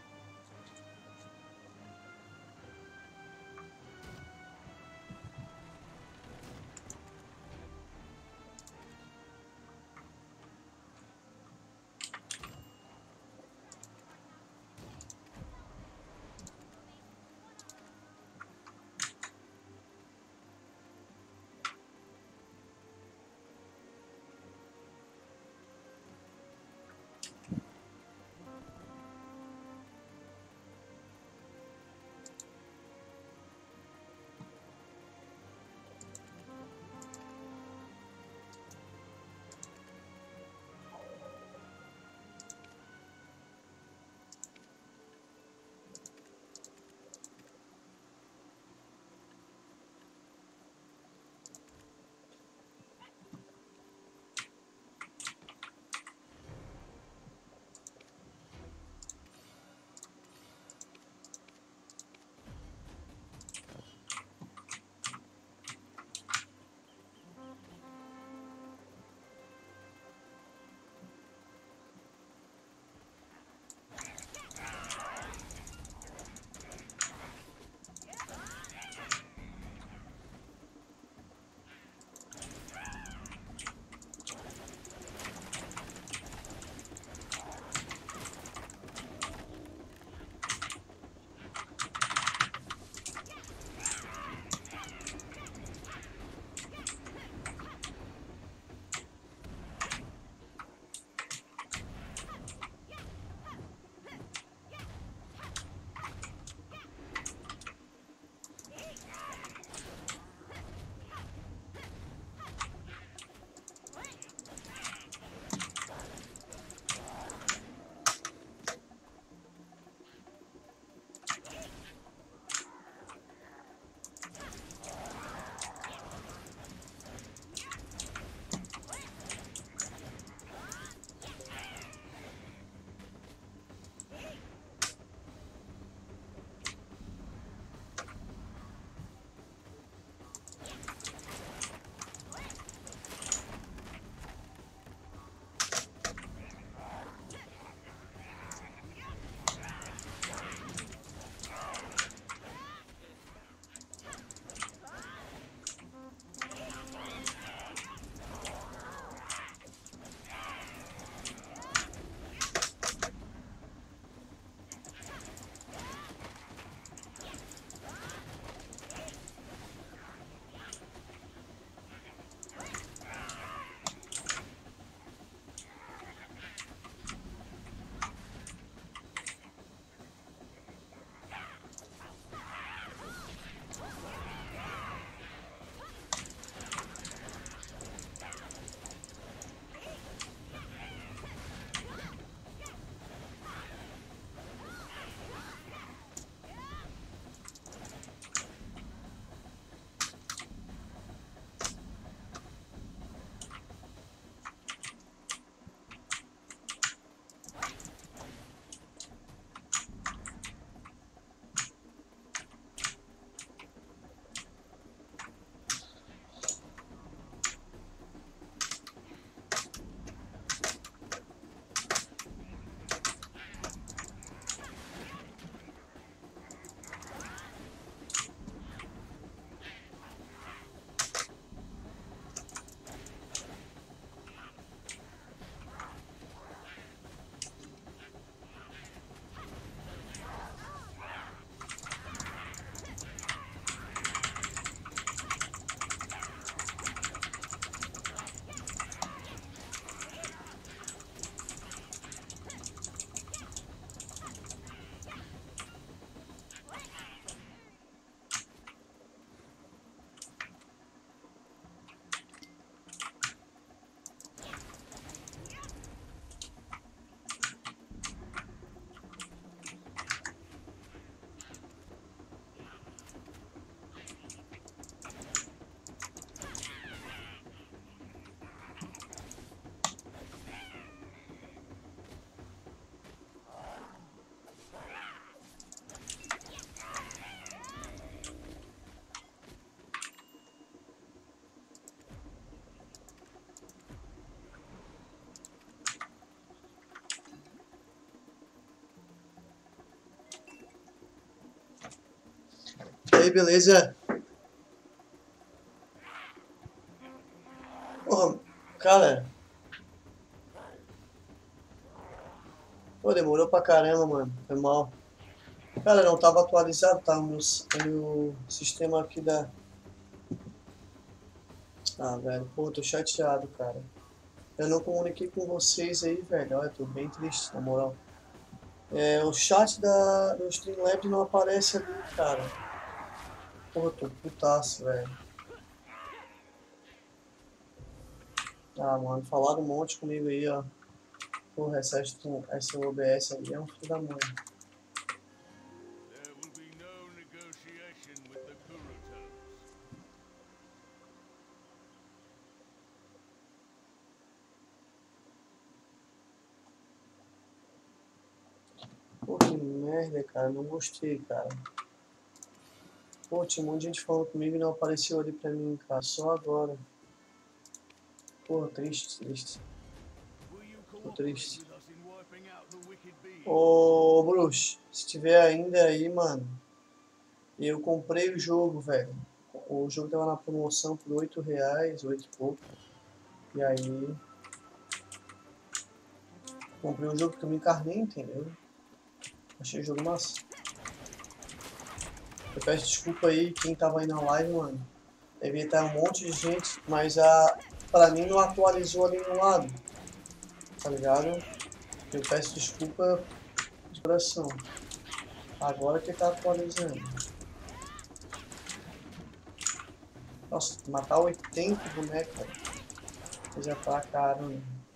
aí, beleza? Porra, cara. Pô, demorou pra caramba, mano. Foi mal. Cara, não tava atualizado, tá? O meu, o meu sistema aqui da... Ah, velho, pô, tô chateado, cara. Eu não comuniquei com vocês aí, velho. Olha, tô bem triste, na moral. É, o chat da, do Streamlabs não aparece ali, cara. Pô, tô putaço, velho. Ah, mano, falaram um monte comigo aí, ó. Porra, essa, essa O B S aí é um filho da mãe. There will be no negotiation with the Kurutos. Pô, que merda, cara. Não gostei, cara. Pô, tinha um monte de gente falando comigo e não apareceu ali pra mim, cara. Só agora. Pô, triste, triste. Tô triste. Ô, Bruxo, se tiver ainda aí, mano. Eu comprei o jogo, velho. O jogo tava na promoção por oito reais, oito e pouco. E aí... Comprei um jogo que eu me encarnei, entendeu? Achei o jogo massa. Eu peço desculpa aí quem tava aí na live, mano. Devia estar um monte de gente, mas a, pra mim não atualizou ali no lado. Tá ligado? Eu peço desculpa de coração. Agora que tá atualizando. Nossa, matar oitenta bonecos, cara. Coisa pra caramba.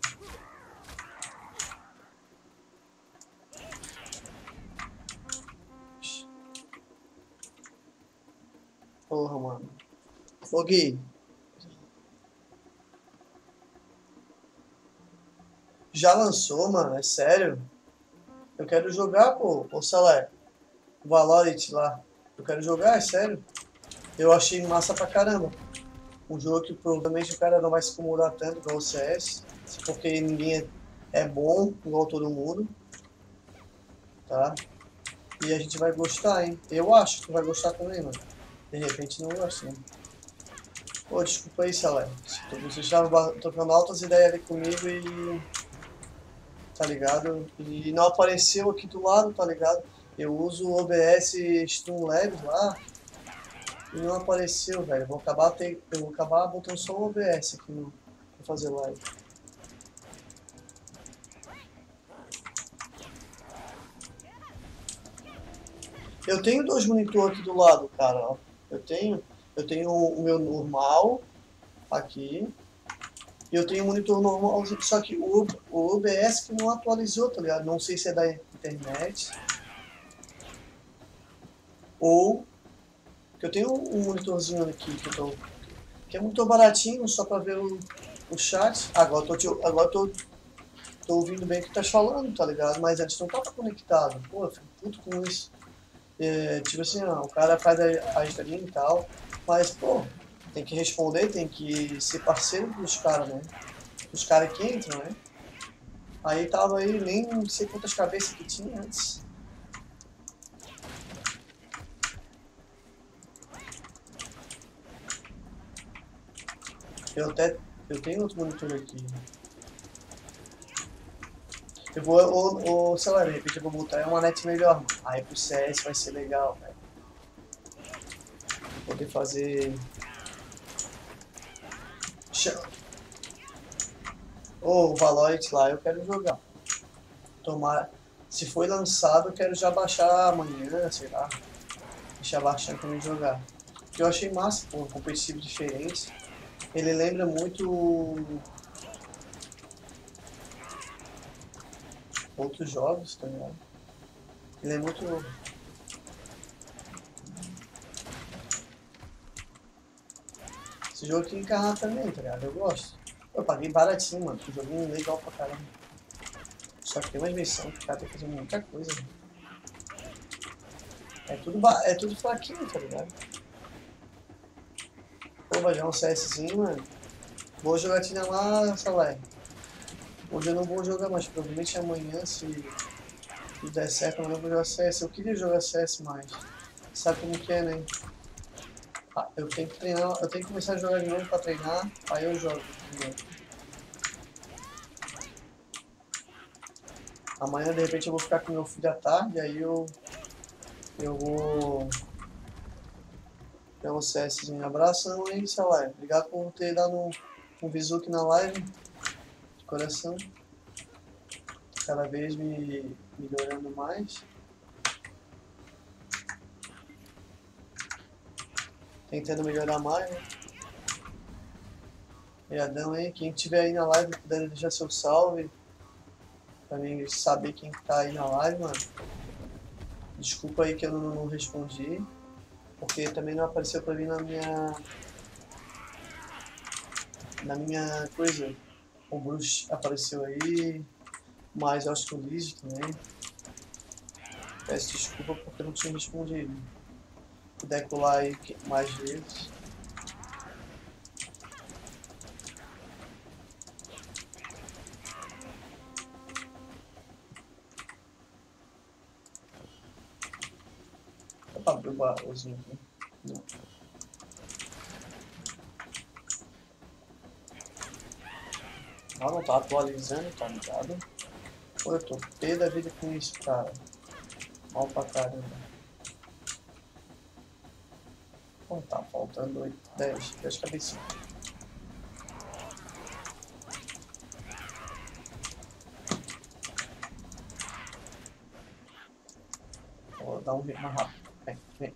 Porra, mano. Ô, Gui. Já lançou, mano? É sério? Eu quero jogar, pô. Ô, Salé. Valorant lá. Eu quero jogar, é sério? Eu achei massa pra caramba. Um jogo que provavelmente o cara não vai se incomodar tanto igual o C S. Porque ninguém é bom igual todo mundo. Tá? E a gente vai gostar, hein? Eu acho que vai gostar também, mano. De repente não gosta, né? Pô, desculpa aí, Salé. Você estava trocando altas ideias ali comigo e... Tá ligado? E não apareceu aqui do lado, tá ligado? Eu uso o O B S Streamlabs lá e não apareceu, velho. Eu vou acabar, ter, eu vou acabar botando só o O B S aqui no, pra fazer live. Eu tenho dois monitores aqui do lado, cara. Ó. Eu tenho, eu tenho o meu normal aqui. E eu tenho um monitor normal, só que o, o O B S que não atualizou, tá ligado? Não sei se é da internet. Ou que eu tenho um monitorzinho aqui que, eu tô, que é muito baratinho, só pra ver o, o chat. Agora eu tô, te, agora tô, tô ouvindo bem o que tá falando, tá ligado? Mas antes não tava conectado. Pô, eu fico puto com isso. É, tipo assim, ó, o cara faz a, a stream e tal, mas, pô, tem que responder, tem que ser parceiro dos caras, né? Os caras que entram, né? Aí tava aí, nem não sei quantas cabeças que tinha antes. Eu até, eu tenho outro monitor aqui. Eu vou, ou, ou sei lá, de repente eu vou botar uma net melhor. Aí pro C S vai ser legal, velho. Poder fazer... Ou o Valorant lá, eu quero jogar. Tomar... Se foi lançado, eu quero já baixar amanhã, sei lá. Deixar baixando pra mim jogar. Porque eu achei massa, pô, um competitivo diferente. Ele lembra muito... outros jogos, tá ligado? Ele é muito... Esse jogo aqui encarna também, tá ligado? Eu gosto. Eu paguei baratinho, mano. Um joguinho legal pra caramba. Só que tem uma dimensão que o cara tem que fazer muita coisa, mano. É tudo, ba... é tudo fraquinho, tá ligado? Pô, vai jogar um CSzinho, mano. Vou jogatina lá, Salé. Hoje eu não vou jogar mais, provavelmente amanhã, se tudo der certo, amanhã eu vou jogar C S. Eu queria jogar C S mais. Sabe como que é, né? Ah, eu tenho que treinar, eu tenho que começar a jogar de novo pra treinar, aí eu jogo de novo. Amanhã de repente eu vou ficar com meu filho à tarde, aí eu eu vou pelo CSzinho. Abração aí, sei lá. Obrigado por ter dado um, um visu aqui na live. De coração. Cada vez me melhorando mais. Tentando melhorar mais, né? Obrigadão aí. Quem estiver aí na live, puder deixar seu salve. Pra mim saber quem tá aí na live, mano. Desculpa aí que eu não, não respondi. Porque também não apareceu pra mim na minha... Na minha coisa. O Bruce apareceu aí. Mas eu acho que o Liz também. Peço desculpa porque eu não tinha respondido. Se puder colar aí mais vezes. Dá pra abrir o baúzinho aqui? Não. Ah, não tá atualizando, tá ligado? Pô, eu tô pé da vida com isso, cara. Mal pra caramba. Bom, tá faltando oito, dez, dez cabecinhas. Vou dar um ritmo mais rápido. Vem, vem.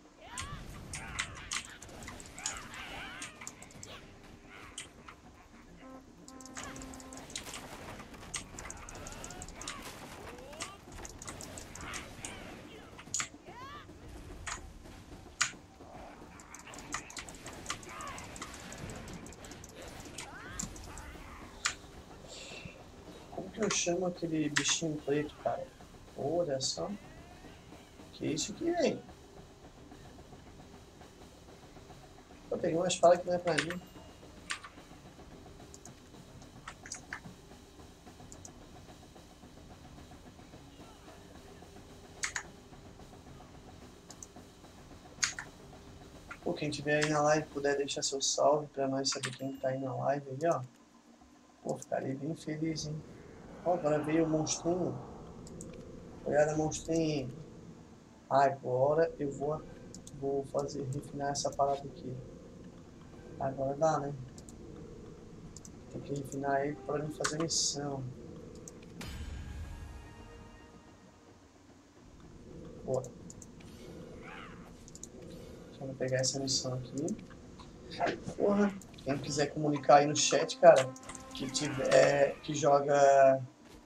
Como que eu chamo aquele bichinho preto, cara? Olha só. Que isso aqui, velho? Eu peguei uma espada que não é pra mim. Pô, quem tiver aí na live puder deixar seu salve pra nós saber quem tá aí na live aí, ó. Pô, ficaria bem feliz, hein? Ó, agora veio o monstrinho. Olha, monstrinho. Ah, agora eu vou, vou fazer, refinar essa parada aqui. Agora dá, né? Tem que refinar ele pra mim fazer missão. Bora. Deixa eu pegar essa missão aqui. Porra, quem quiser comunicar aí no chat, cara, que tiver, que joga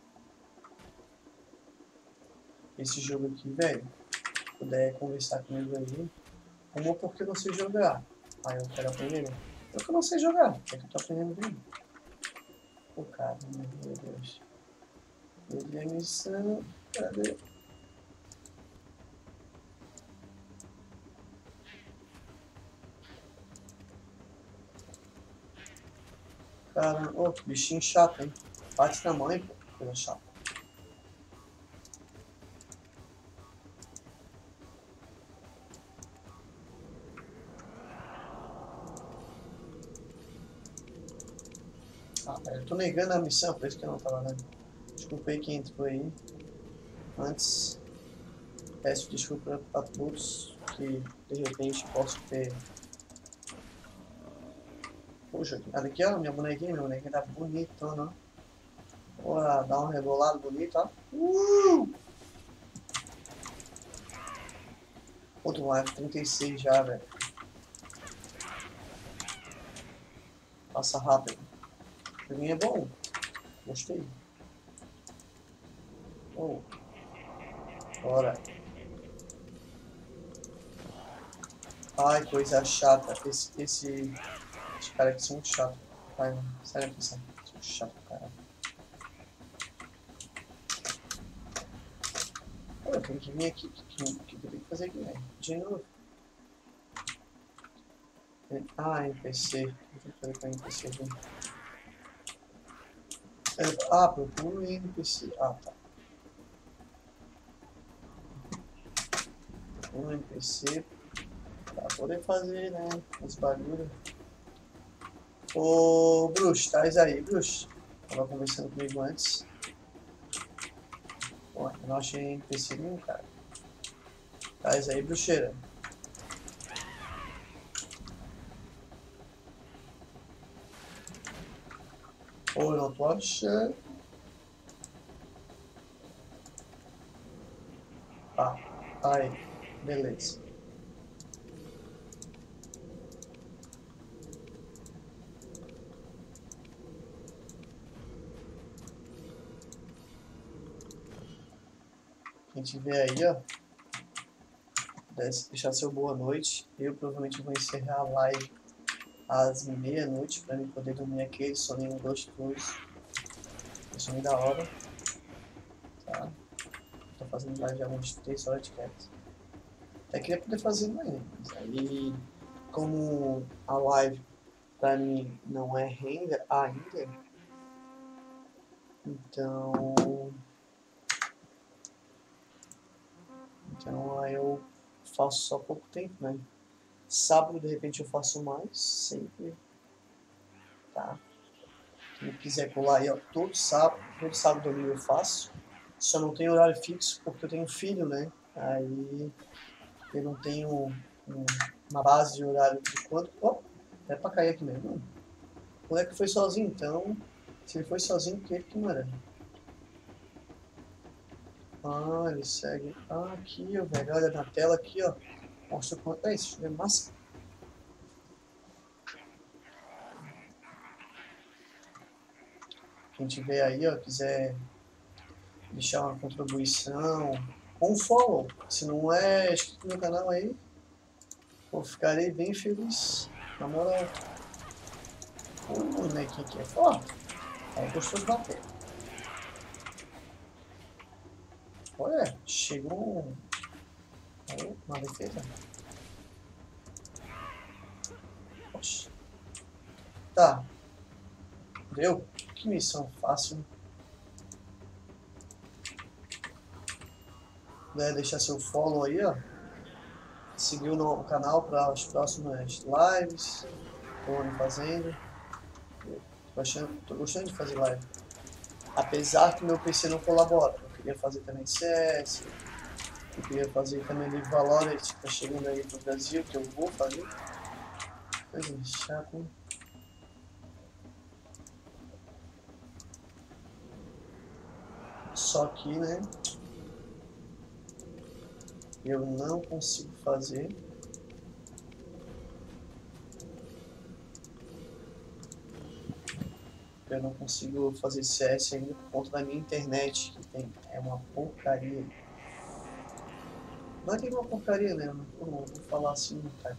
esse jogo aqui, velho, puder conversar comigo aí, como porque eu não sei jogar. Aí eu quero aprender. Eu que não sei jogar, é que eu tô aprendendo bem. Pô, cara, meu Deus. Perdi a missão, cadê? Cara, ô, que bichinho chato, hein? Bate na mãe, pô, coisa chata. Ah, eu tô negando a missão, por isso que eu não tava vendo. Desculpa aí quem entrou aí. Antes, peço desculpa a todos que de repente posso ter. Poxa, olha aqui, ó, minha bonequinha, minha bonequinha tá bonitona, ó. Olha, dá um rebolado bonito, ó. Uh! Outro F trinta e seis já, velho. Passa rápido. Pra mim é bom. Gostei. Oh. Bora. Ai, coisa chata. Esse, esse, esse cara aqui é muito chato. Ai, mano. Sério que são chato, cara. Eu tenho que vir aqui. O que, que, que eu tenho que fazer aqui, velho? De novo. Ah, N P C. O que eu tenho que fazer com N P C aqui? Ah, procura o N P C. Ah, tá. Um N P C. Tá, poder fazer, né? Os bagulho. Ô, bruxo, tá aí, bruxo. Tava conversando comigo antes. Pô, eu não achei N P C nenhum, cara. Tá aí, bruxeira. Pô, eu não tô achando. Tá, aí, beleza. A gente vê aí, ó. Deixar seu boa noite. Eu provavelmente vou encerrar a live às meia-noite para mim poder dormir aquele soninho gostoso. Soninho da hora. Tá? Tô fazendo live há umas três horas de quieto. Até queria poder fazer amanhã. Mas aí, como a live para mim não é renda ainda, então. Então aí eu faço só pouco tempo, né? Sábado, de repente, eu faço mais, sempre. Tá? Quem quiser colar aí, ó, todo sábado, todo sábado domingo eu faço. Só não tenho horário fixo porque eu tenho filho, né? Aí eu não tenho um, uma base de horário de quando. Ó, é pra cair aqui mesmo. O moleque foi sozinho, então. Se ele foi sozinho, que ele que não era. Ah, ele segue. Ah, aqui, ó, velho. Olha na tela aqui, ó. Mostra quanto é isso. É massa. Quem tiver aí, ó, quiser deixar uma contribuição, ou um follow, se não é inscrito no meu canal aí, eu ficarei bem feliz. Na moral. O bonequinho aqui é forte. É gostoso de bater. Olha, chegou um... uma defesa. Poxa. Tá. Deu? Que missão fácil. Né? Deixar seu follow aí, ó. Seguir o canal para as próximas lives. Tô fazendo. Tô, achando, tô gostando de fazer live. Apesar que meu P C não colabora. Eu queria fazer também C S. Eu queria fazer também Live Valorant, que tá chegando aí pro Brasil, que eu vou fazer. Coisa chata, hein? Só que, né? Eu não consigo fazer. Eu não consigo fazer C S ainda por conta da minha internet, que tem, é uma porcaria. Não é que é uma porcaria, né? Eu não, eu não vou falar assim, cara.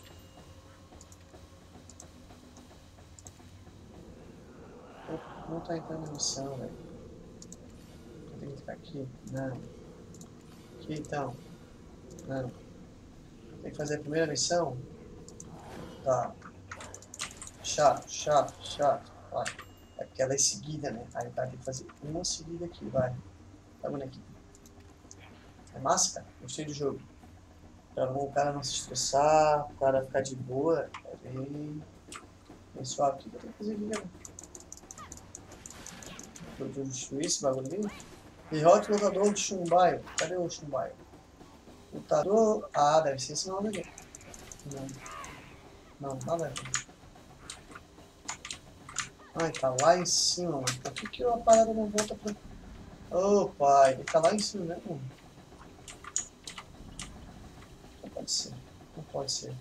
Não tá entrando na missão, velho. Eu tenho que ficar aqui? Não. Aqui então. Não. Tem que fazer a primeira missão? Tá. Chato, chato, chato. Vai. É porque ela é seguida, né? Aí vai ter que fazer uma seguida aqui, vai. Tá vendo aqui? É massa, cara. Gostei do jogo. Pra o cara não se estressar, o cara ficar de boa. É bem... bem suave. O que eu tenho que fazer aqui, cara? Eu destruir esse bagulho ali? Derrote o lutador de Chumbaio. Cadê o Chumbaio? Lutador... Ah, deve ser esse nome aqui. Não. Não, nada a ver. Ai, tá lá em cima, mano. Por que que a parada não volta pra... Ô, pai, ele tá lá em cima mesmo. Não pode ser. Não pode ser.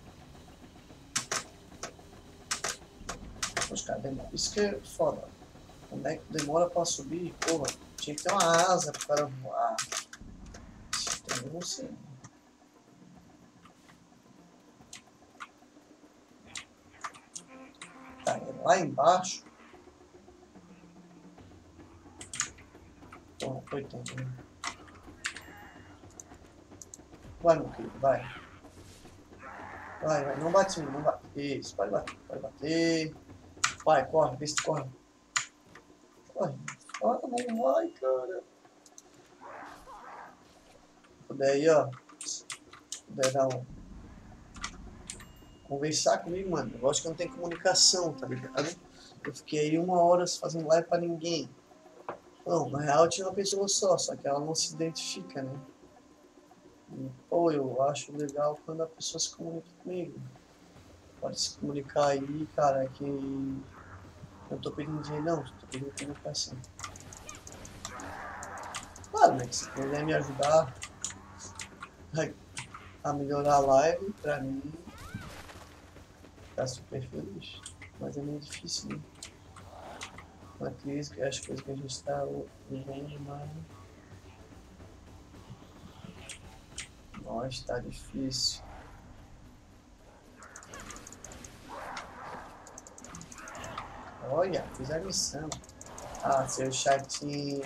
Poxa, cara, demora. Isso que é foda. Como é que demora pra subir? Porra, tinha que ter uma asa pro cara voar. Eu não sei. Tá, é lá embaixo. Porra, coitado, né? Vai, meu querido, vai. Vai, vai, não bate em mim, não bate. Isso, pode bater, pode bater. Vai, corre, vê se tu corre. Corre. Ah, não vai, cara. Se puder aí, ó. Se puder dar um. conversar comigo, mano. Eu gosto que não tem comunicação, tá ligado? Eu fiquei aí uma hora fazendo live pra ninguém. Não, na real tinha uma pessoa só, só que ela não se identifica, né? E, pô, eu acho legal quando a pessoa se comunica comigo. Pode se comunicar aí, cara, que eu tô pedindo dinheiro, não, tô pedindo comunicação. Claro, né, que se puder me ajudar a melhorar a live, pra mim, tá super feliz. Mas é meio difícil, né? Uma crise, que as coisas que a gente tá vivendo, mas... Nossa, tá difícil. Olha, fiz a missão. Ah, seu chatinho.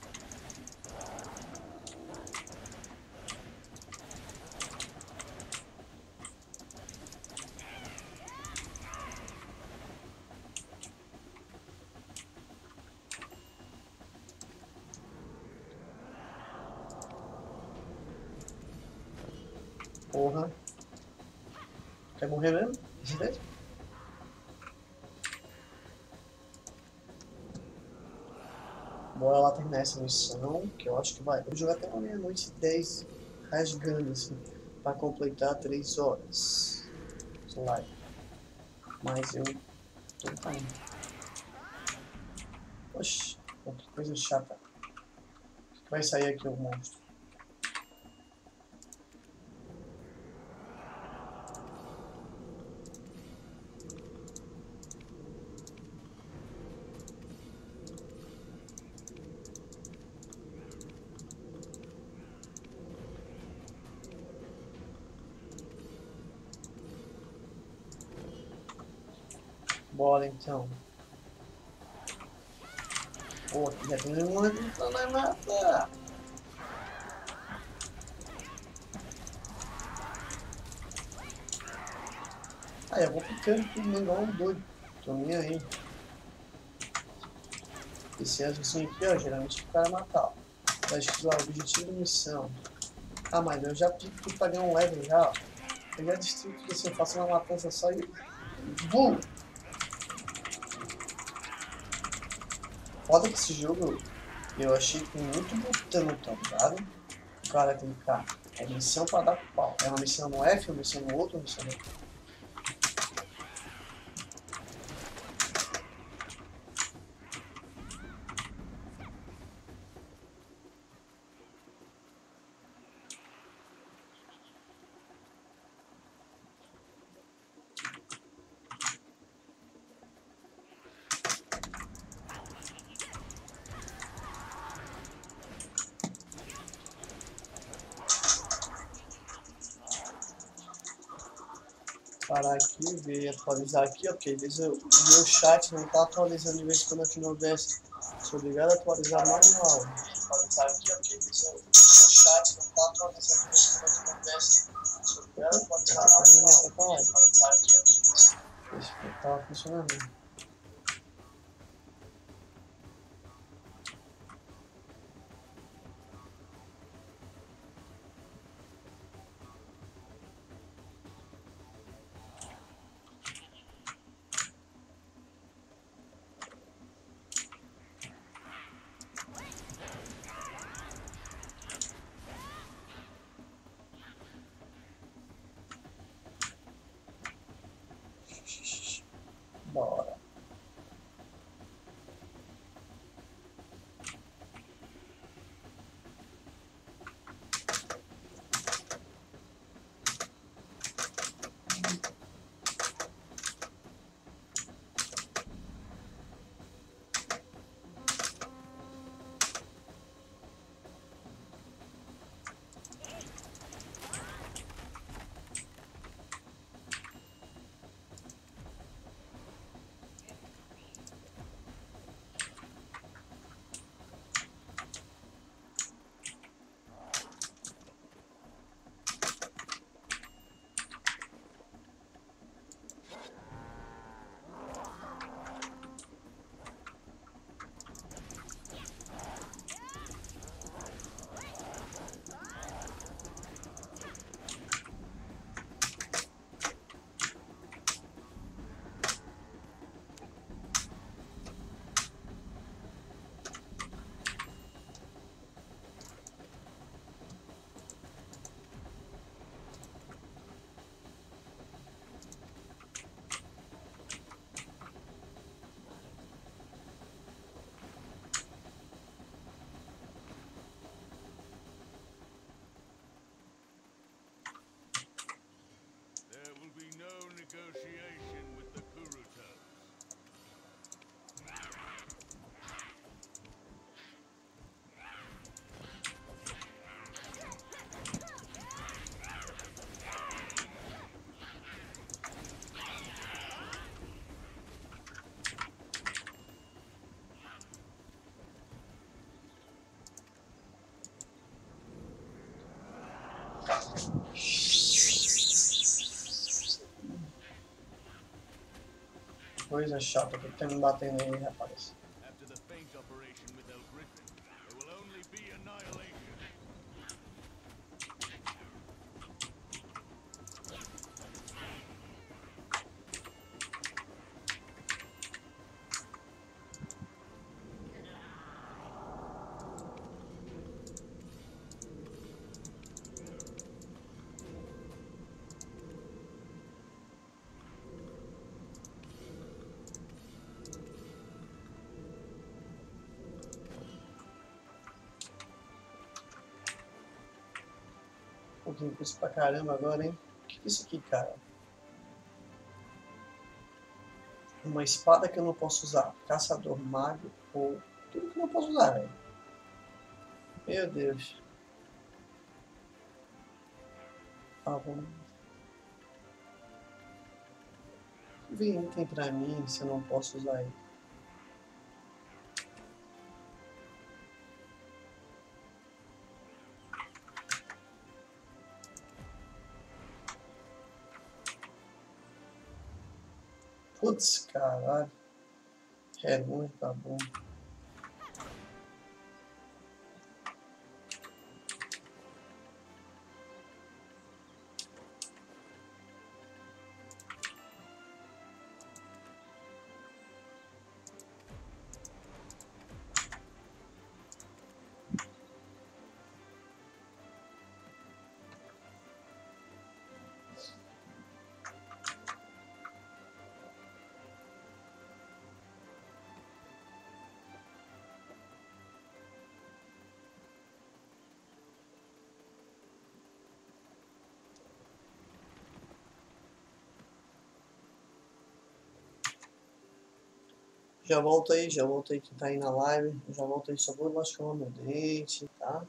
Porra. Quer morrer mesmo? Esse mesmo? Bora lá terminar essa missão, que eu acho que vai. Eu vou jogar até uma meia-noite e dez, rasgando assim, pra completar três horas. Slide. Mas eu tô caindo. Oxi, que coisa chata. O que vai sair aqui, o monstro? Bora então. Pô, aqui já tem um tentando me matar. Ah, eu vou ficando tudo igual um doido. Tô nem aí. Esse assim aqui, ó, geralmente o cara matar. Acho que o objetivo da missão. Ah, mas eu já tive pra ganhar um level já, ó. Eu já destruí tudo assim, eu faço uma matança só e... Bum! Foda que esse jogo eu achei com muito botão, tá ligado? Cara, tem cara. É missão pra dar pau. É uma missão no F, uma missão no outro, uma missão no outro. Parar aqui, ver, atualizar aqui, ó, porque às vezes eu, o meu chat não tá atualizando de vez em quando aqui no O B S. Sou obrigado a atualizar manual. Atualizar aqui, ó, porque às vezes eu, o meu chat não tá atualizando de vez em quando aqui no O B S. Sou obrigado a atualizar manual. Atualizar aqui, ó. Esse aqui tava funcionando. Bora. Coisa chata que tá me batendo aí, rapaz. After the feint operation with El Griffin, there will only be annihilation. Um pouquinho custo pra caramba agora, hein? O que é isso aqui, cara? Uma espada que eu não posso usar. Caçador mago ou... Tudo que eu não posso usar, velho. Meu Deus. Ah, vamos... Vem item pra mim se eu não posso usar ele. Putz, caralho. É muito, tá bom. Já volto aí, já volto aí que tá aí na live. Já volto aí, só vou lascar meu dente, tá?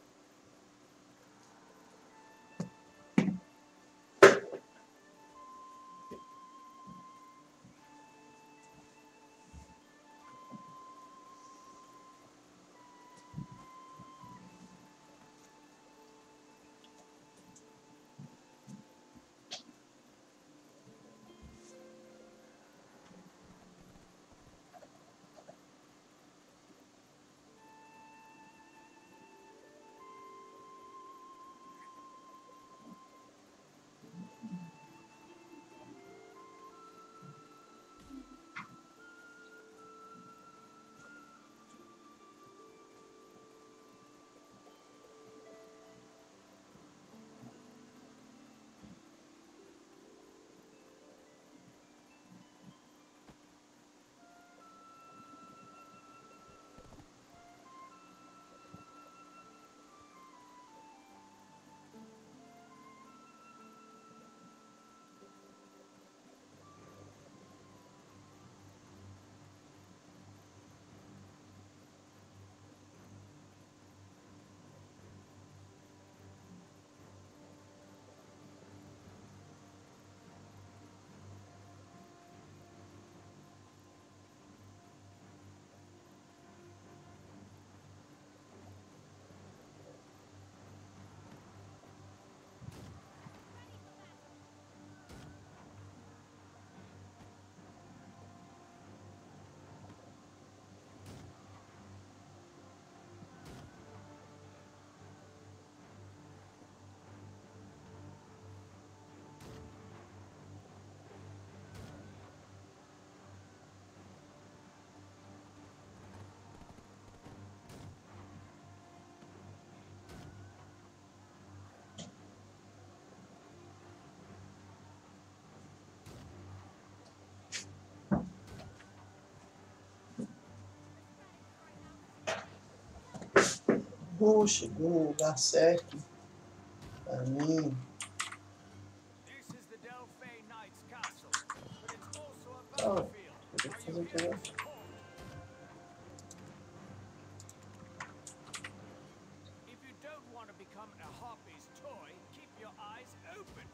Oh, chegou no lugar certo pra mim. This is the Delphi Knights Castle, but it's also a Tá, battlefield. eu tenho que Are fazer you o que here eu... to support? If you don't want to become a Harpy's toy, keep your eyes open.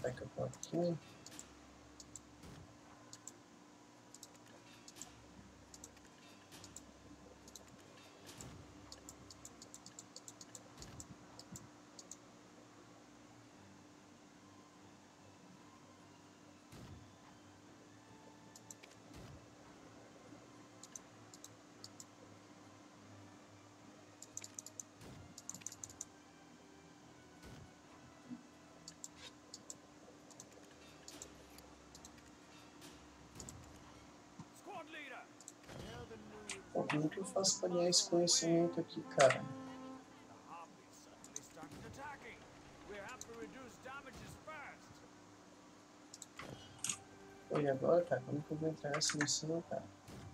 peca por aqui. Squad leader. They're the new Pô, como que eu faço pra ganhar esse conhecimento aqui, cara? The harpies suddenly started attacking. We have to reduce damages first. Pô, e agora, cara? Como que eu vou entrar nessa missão, cara?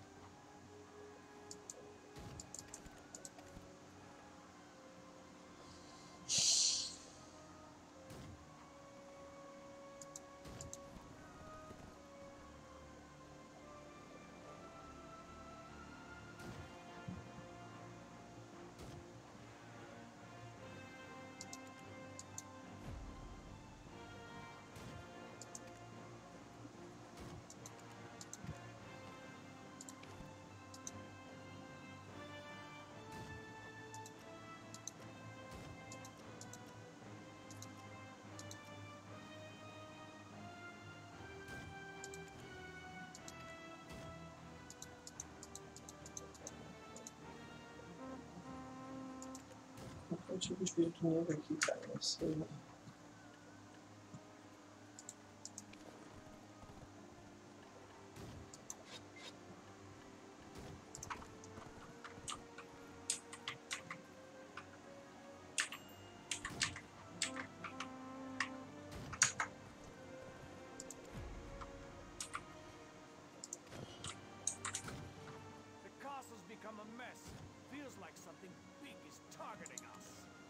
Eu tive o espírito negro aqui, cara. Não sei. The castle's become a mess. Feels like something big is targeting us.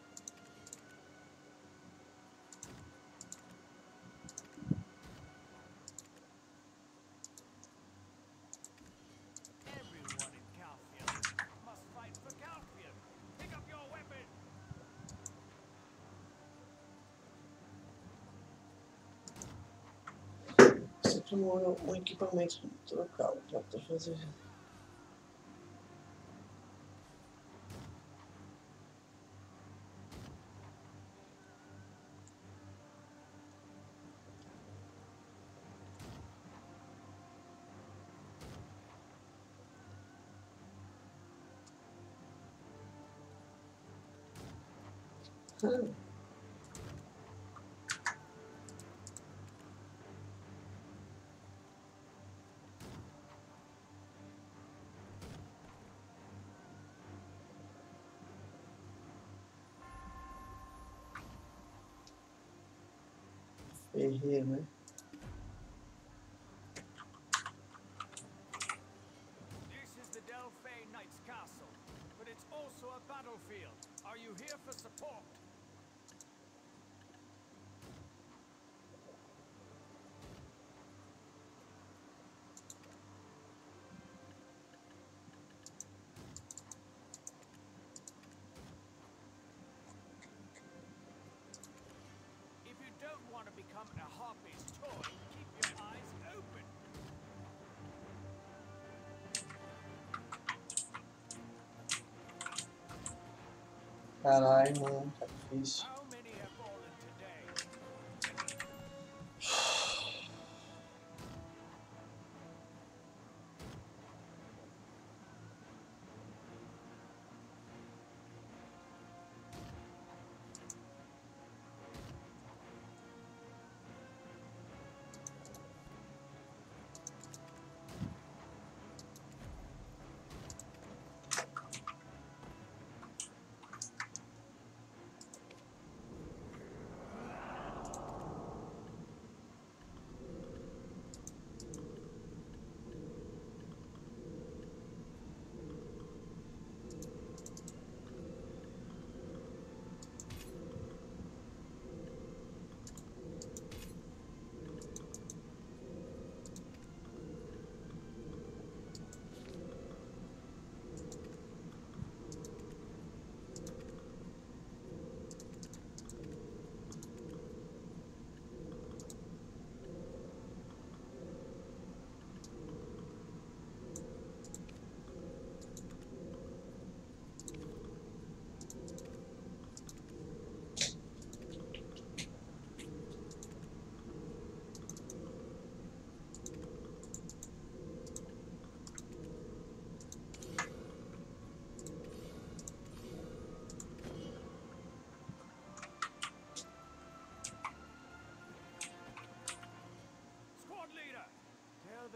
Everyone in Calfield must fight for Calfield. Pick up your weapon. Sempre um, um equipamento trocar, dá pra fazer. Hum. Ferreiro, né? This is the Delphi Knights Castle, but it's also a battlefield. Are you here for support? If you don't want to become a harpy's toy, keep your eyes open. Caralho, mano, tá difícil. How many have fallen today?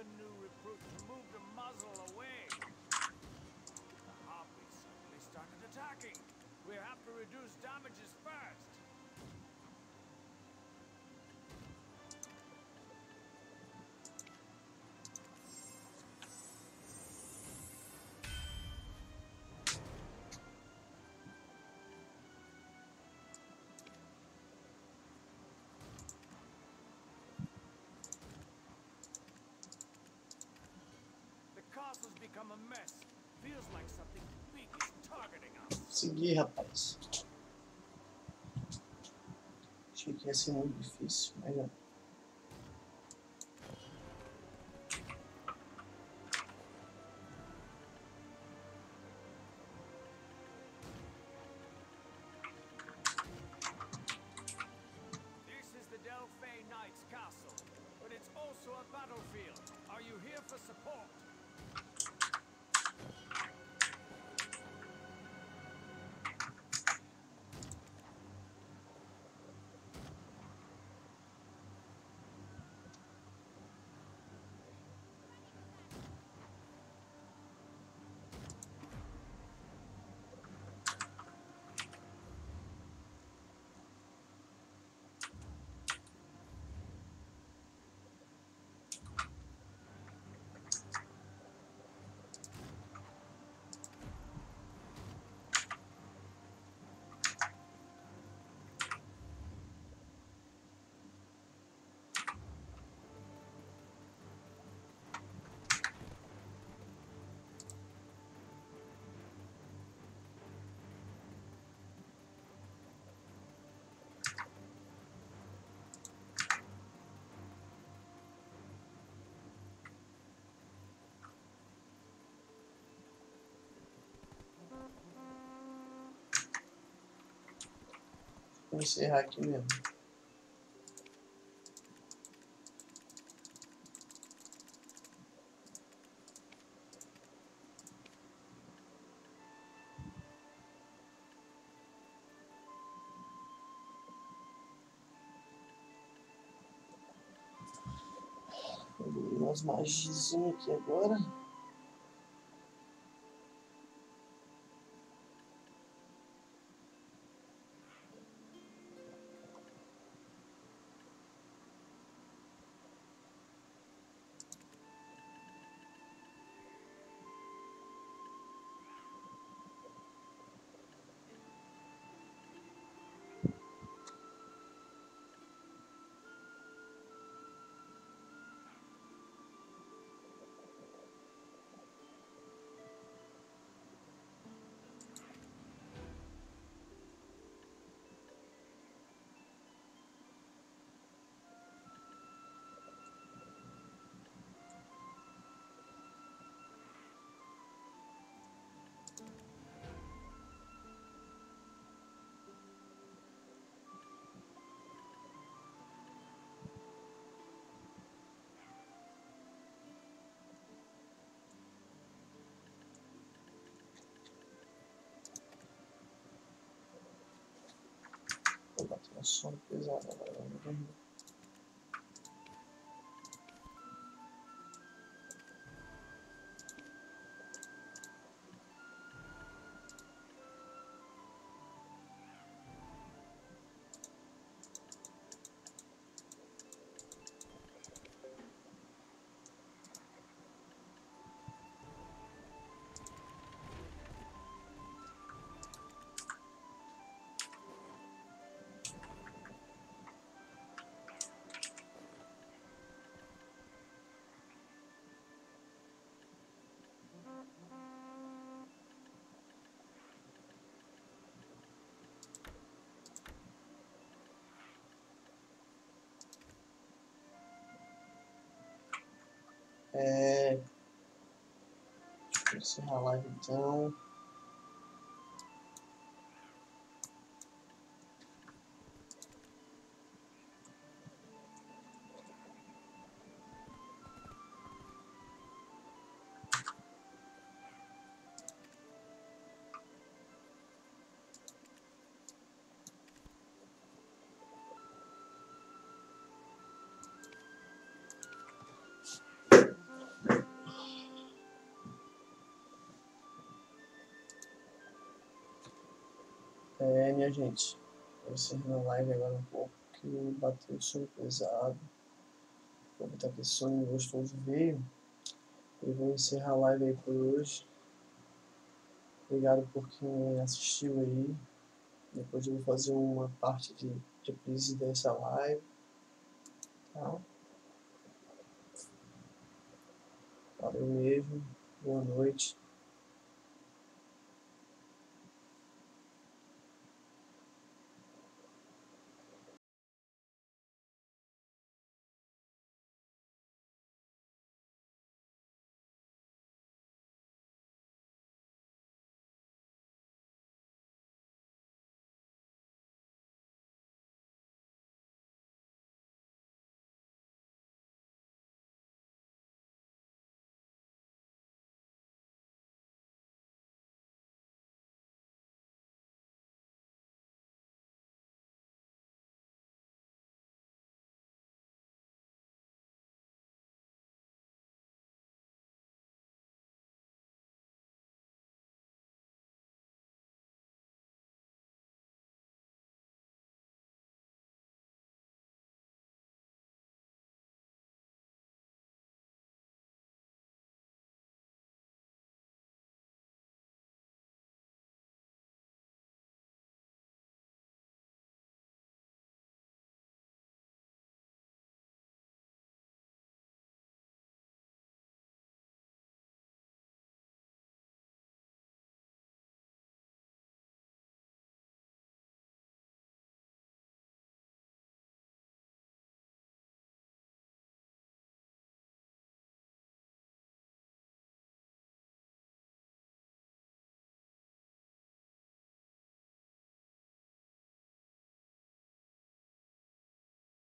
the new recruit to move the muzzle away. The harpies suddenly started attacking. We have to reduce damages first. Castle's become a mess. Feels like something big is targeting us. Consegui, rapaz. Achei que ia ser muito difícil, mas não. This is the Delphi Knights Castle, but it's also a battlefield. Are you here for support? Vou encerrar aqui mesmo. Vou abrir umas magiazinhas aqui agora. Vou bater um som pesado agora. Vamos dormir. É... Deixa eu encerrar a live então. É, minha gente, vou encerrar a live agora um pouco, que bateu o sono pesado. Vou botar aqui sonho gostoso veio. E vou encerrar a live aí por hoje. Obrigado por quem assistiu aí. Depois eu vou fazer uma parte de reprise dessa live. Tá? Valeu mesmo. Boa noite.